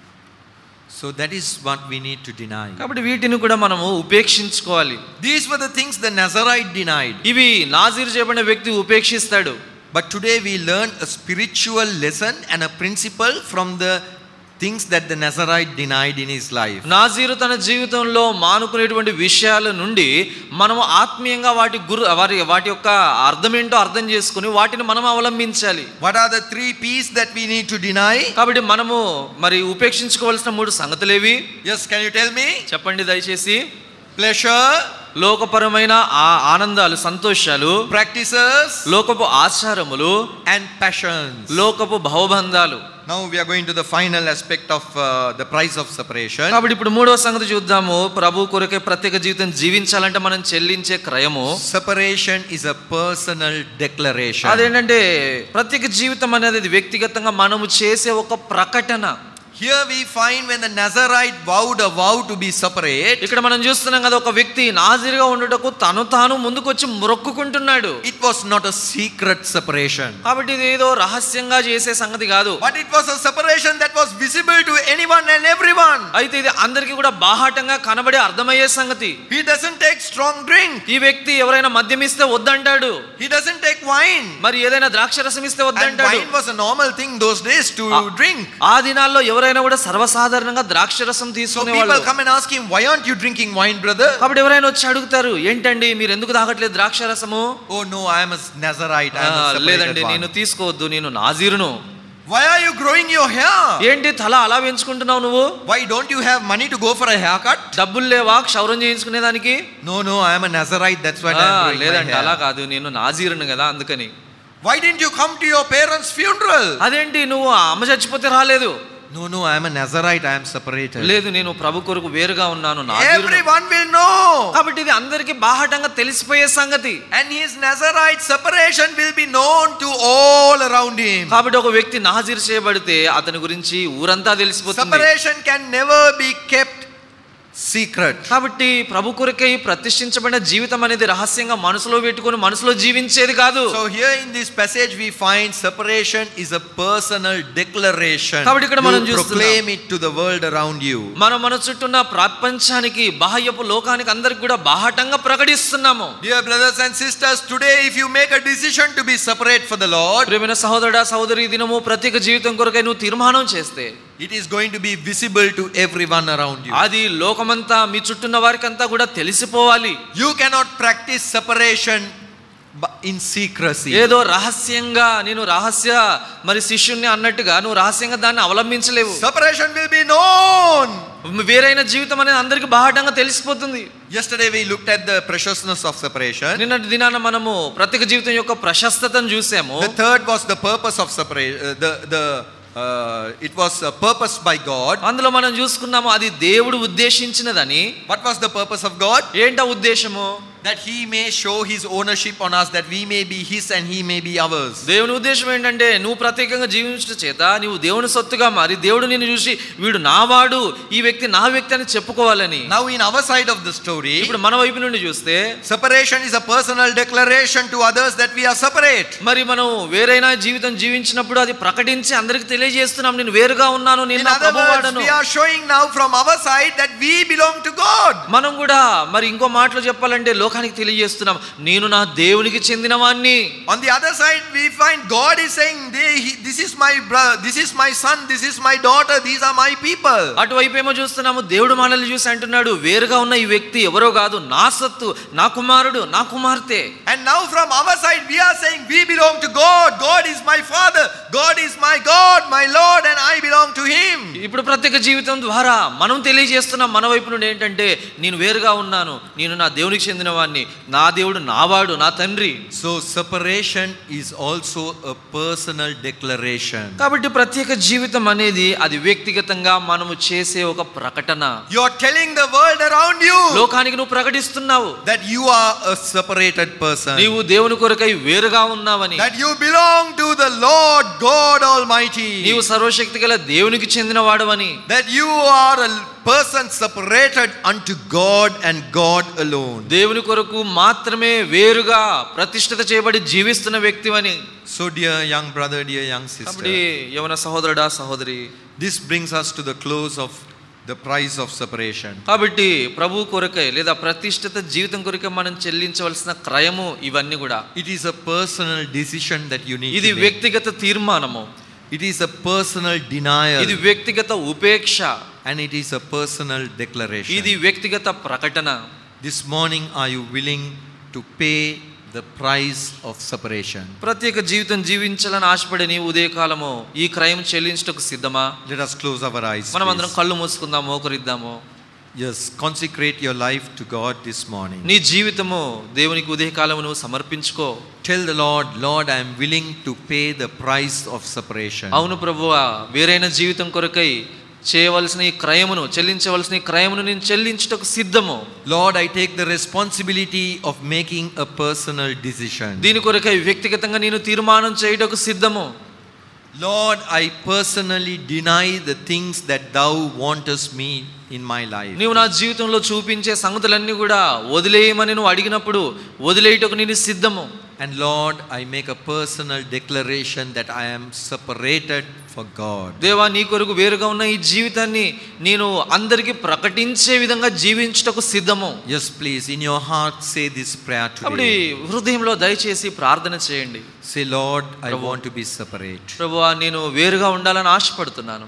So that is what we need to deny. కాబట్టి వీటిని కూడా మనము ఉపేక్షించుకోవాలి. These were the things the Nazarite denied. ఇవి నాజీరు చేయబడిన వ్యక్తి ఉపేక్షిస్తాడు. But today we learn a spiritual lesson and a principle from the things that the Nazarite denied in his life. నాజీరు తన జీవితంలో మానుకునేటువంటి విషయాల నుండి మనము ఆత్మీయంగా వాటి యొక్క అర్థం ఏంటో అర్థం చేసుకుని వాటిని మనం అవలంబించాలి. What are the 3 P's that we need to deny? కాబట్టి మనము మరి ఉపేక్షించుకోవాల్సిన 3 సంగతులేవి? Yes, can you tell me? చెప్పండి దయచేసి. Pleasure, లోకపరమైన ఆనందాలు సంతోషాలు, practices, లోకపు ఆచారములు, and passions. లోకపు భవబంధాలు. Now we are going to the final aspect of the price of separation. కాబట్టి ఇప్పుడు మూడవ సంగతి చూద్దాము. ప్రభు కొరకే ప్రత్యేక జీవితం జీవించాలంటే మనం చెల్లించే క్రయము. Separation is a personal declaration. అదేంటంటే ప్రత్యేక జీవితం అనేది వ్యక్తిగతంగా మనము చేసే ఒక ప్రకటన. Here we find when the Nazarite vowed a vow to be separate. ఇక్కడ మనం చూస్తున్నాం కదా, ఒక వ్యక్తి నాజీరుగా ఉండుటకు తాను ముందుకొచ్చి మొక్కుకుంటున్నాడు. It was not a secret separation. కాబట్టి ఇది ఏదో రహస్యంగా చేసే సంగతి కాదు. But it was a separation that was visible to anyone and everyone. అయితే ఇది అందరికీ కూడా బాహాటంగా కనబడే అర్థమయ్యే సంగతి. He doesn't take strong drink. ఈ వ్యక్తి ఎవరైనా మద్యం ఇస్తే వద్దంటాడు. He doesn't take wine. మరి ఏదైనా ద్రాక్షరసం ఇస్తే వద్దంటాడు. Wine was a normal thing those days to drink. ఆ దినాల్లో ఎవరైనా కూడా సర్వసాధారణంగా ద్రాక్షరసం తీసుకునేవాళ్ళు. So people come and ask him, why aren't you drinking wine, brother? కాబట్టి ఎవరైనా వచ్చి అడుగుతారు, ఏంటండి మీరు ఎందుకు తాగట్లేదు ద్రాక్షరసము? Oh no, I am a Nazarite. I am a separated లేదండి one. నేను తీసుకోవద్దు, నేను నాజీరును. Why are you growing your hair? ఏంటి తల అలా పెంచుకుంటున్నావు నువ్వు? Why don't you have money to go for a haircut? డబ్బులు లేవా క్షౌరం చేయించుకునేదానికి? No, I am a Nazarite, that's why I am growing my లేదండి hair. అలా కాదు, నేను నాజీరును కదా అందుకని. Why didn't you come to your parents' funeral? అదేంటి నువ్వు అమ్మ చచ్చిపోతే రాలేదు? No, I am a Nazarite, I am separated. లేదు, నేను ప్రభు కొరకు వేరుగా ఉన్నాను. Everyone will know. కాబట్టి ఇది అందరికీ బాహటంగా తెలిసిపోయే సంగతి. And his Nazarite separation will be known to all around him. కాబట్టి ఒక వ్యక్తి నాజీర్ చేయబడితే అతని గురించి ఊరంతా తెలిసిపోతుంది. Separation can never be kept secret. కాబట్టి ప్రభు కొరకై ప్రతిష్ఠించబడిన జీవితం అనేది రహస్యంగా మనసులో పెట్టుకొని మనసులో జీవించేది కాదు. So here in this passage we find separation is a personal declaration. కాబట్టి ఇక్కడ మనం చూస్తున్నాం, proclaim it to the world around you. మన చుట్టూ ఉన్న ప్రపంచానికి, బాహ్యపు లోకానికి అందరికి కూడా బాహటంగా ప్రకటిస్తున్నాము. Dear brothers and sisters, today if you make a decision to be separate for the Lord, ప్రియమైన సహోదరుడా సహోదరి, దినము ప్రత్యేక జీవితం కొరకై నువ్వు తీర్మానం చేస్తే it is going to be visible to everyone around you. అది లోకమంతా మీ చుట్టూన్న వారికంతా కూడా తెలిసిపోవాలి. You cannot practice separation in secrecy. ఏదో రహస్యంగా నేను మరి శిష్యుణ్ణి అన్నట్టుగా నువ్వు రహస్యంగా దాన్ని అవలంబించలేవు. Separation will be known. వేరైన జీవితం అనేది అందరికి బాహటంగా తెలిసిపోతుంది. Yesterday we looked at the preciousness of separation. నిన్నటి దినాన మనము ప్రత్యేక జీవితం యొక్క ప్రశస్తతను చూసాము. The third was the purpose of separation. It was purposed by God. అందులో మనం చూసుకున్నాము అది దేవుడు ఉద్దేశించినదని. What was the purpose of God? ఏంటా ఉద్దేశము? That he may show his ownership on us, that we may be his and he may be ours. దేవుని ఉద్దేశం ఏంటంటే నువ్వు ప్రత్యేకంగా జీవించడం చేత నీవు దేవుని సొత్తుగా మారి దేవుడు నిన్ను చూసి వీడు నావాడు, ఈ వ్యక్తి నా వ్యక్తి అని చెప్పుకోవాలని. Now in our side of the story, ఇప్పుడు మన వైపు నుండి చూస్తే separation is a personal declaration to others that we are separate. మరి మనం వేరైన జీవితం జీవించినప్పుడు అది ప్రకటించి అందరికి తెలియజేస్తున్నాం, నేను వేరుగా ఉన్నాను, నేను నా ప్రభువాడను. We are showing now from our side that we belong to God. మనం కూడా మరి ఇంకో మాటలో చెప్పాలంటే లోకానికి తెలియజేస్తున్నాం, నేను నా దేవునికి చెందినవాణ్ణి. On the other side we find God is saying this is my brother, this is my son, this is my daughter, these are my people. అటువైపు ఏమో చూస్తున్నాము, దేవుడు మనల్ని చూసి అంటున్నాడు వేరుగా ఉన్న ఈ వ్యక్తి ఎవరో కాదు, నా సత్తు, నా కుమారుడు, నా కుమార్తె. And now from our side we are saying we belong to God. God is my father, God is my God, my Lord, and I belong to him. ఇప్పుడు ప్రత్యేక జీవితం ద్వారా మనం తెలియజేస్తున్నాం మన వైపు నుండి ఏంటంటే నేను వేరుగా ఉన్నాను, నేను నా దేవునికి చెందినవాడిని, నా దేవుడు నావాడు, నా తండ్రి. So separation is also a personal declaration. కాబట్టి ప్రత్యేక జీవితం అనేది అది వ్యక్తిగతంగా మనము చేసే ఒక ప్రకటన. You are telling the world around you, లోకానికి నువ్వు ప్రకటిస్తున్నావు that you are a separated person, నీవు దేవుని కొరకై వేరుగా ఉన్నావని, that you belong to the Lord God Almighty, నీవు సర్వశక్తిగల దేవునికి చెందినవాడవని, that you are a person separated unto God and God alone. దేవుని కొరకు మాత్రమే వేరుగా ప్రతిష్ఠిత చేయబడి జీవిస్తున్న వ్యక్తివని. So dear young brother, dear young sister, కాబట్టి యవన సహోదరుడా సహోదరి, this brings us to the close of the price of separation. కాబట్టి ప్రభు కొరకై లేదా ప్రతిష్ఠిత జీవితం కొరకై మనం చెల్లించవలసిన క్రయము ఇవన్నీ కూడా. It is a personal decision that you need ఇది to make. వ్యక్తిగత తీర్మానము, It is a personal denial, ఇది వ్యక్తిగత ఉపేక్ష, and it is a personal declaration. ఇది వ్యక్తిగత ప్రకటన. This morning are you willing to pay the price of separation? ప్రత్యేక జీవితం జీవించాలని ఆశపడే నీ ఉదయకాలము ఈ క్రయం చెల్లించటకు సిద్ధమా? Let us close our eyes. మనం అందరం Please. కళ్ళు మూసుకుందాం, మోకరిద్దాము. Yes, consecrate your life to God this morning. నీ జీవితము దేవునికి ఉదయకాలము నువ్వు సమర్పించుకో. Tell the Lord, Lord, I am willing to pay the price of separation. అవును ప్రభువా, వేరైన జీవితం కొరకై చేయవలసిన ఈ క్రయమును, చెల్లించవలసిన ఈ క్రయమును నేను చెల్లించుటకు సిద్ధము. Lord, I take the responsibility of making a personal decision. దీని కొరకై వ్యక్తిగతంగా నేను తీర్మానం చేయుటకు సిద్ధము. Lord, I personally deny the things that thou wantest me in my life. నీవు నా జీవితంలో చూపించే సంగతులన్నీ కూడా వదిలేయమని నువ్వు అడిగినప్పుడు వదిలేయుటకు నేను సిద్ధము. And Lord, I make a personal declaration that I am separated for God. దేవా, నీ కొరకు వేరుగా ఉన్న ఈ జీవితాన్ని నేను అందరికీ ప్రకటించే విధంగా జీవించుటకు సిద్ధము. Yes, please, in your heart say this prayer అప్పుడు today. హృదయంలో దయచేసి ప్రార్థన చేయండి. Say, Lord, I want to be separate. ప్రభువా, నేను వేరుగా ఉండాలని ఆశపడుతున్నాను.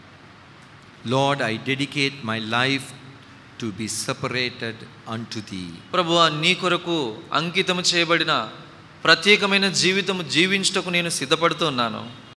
Lord, I dedicate my life to be separated unto thee. ప్రభువా, నీ కొరకు అంకితం చేయబడిన ప్రత్యేకమైన జీవితం జీవించుటకు నేను సిద్ధపడుతున్నాను.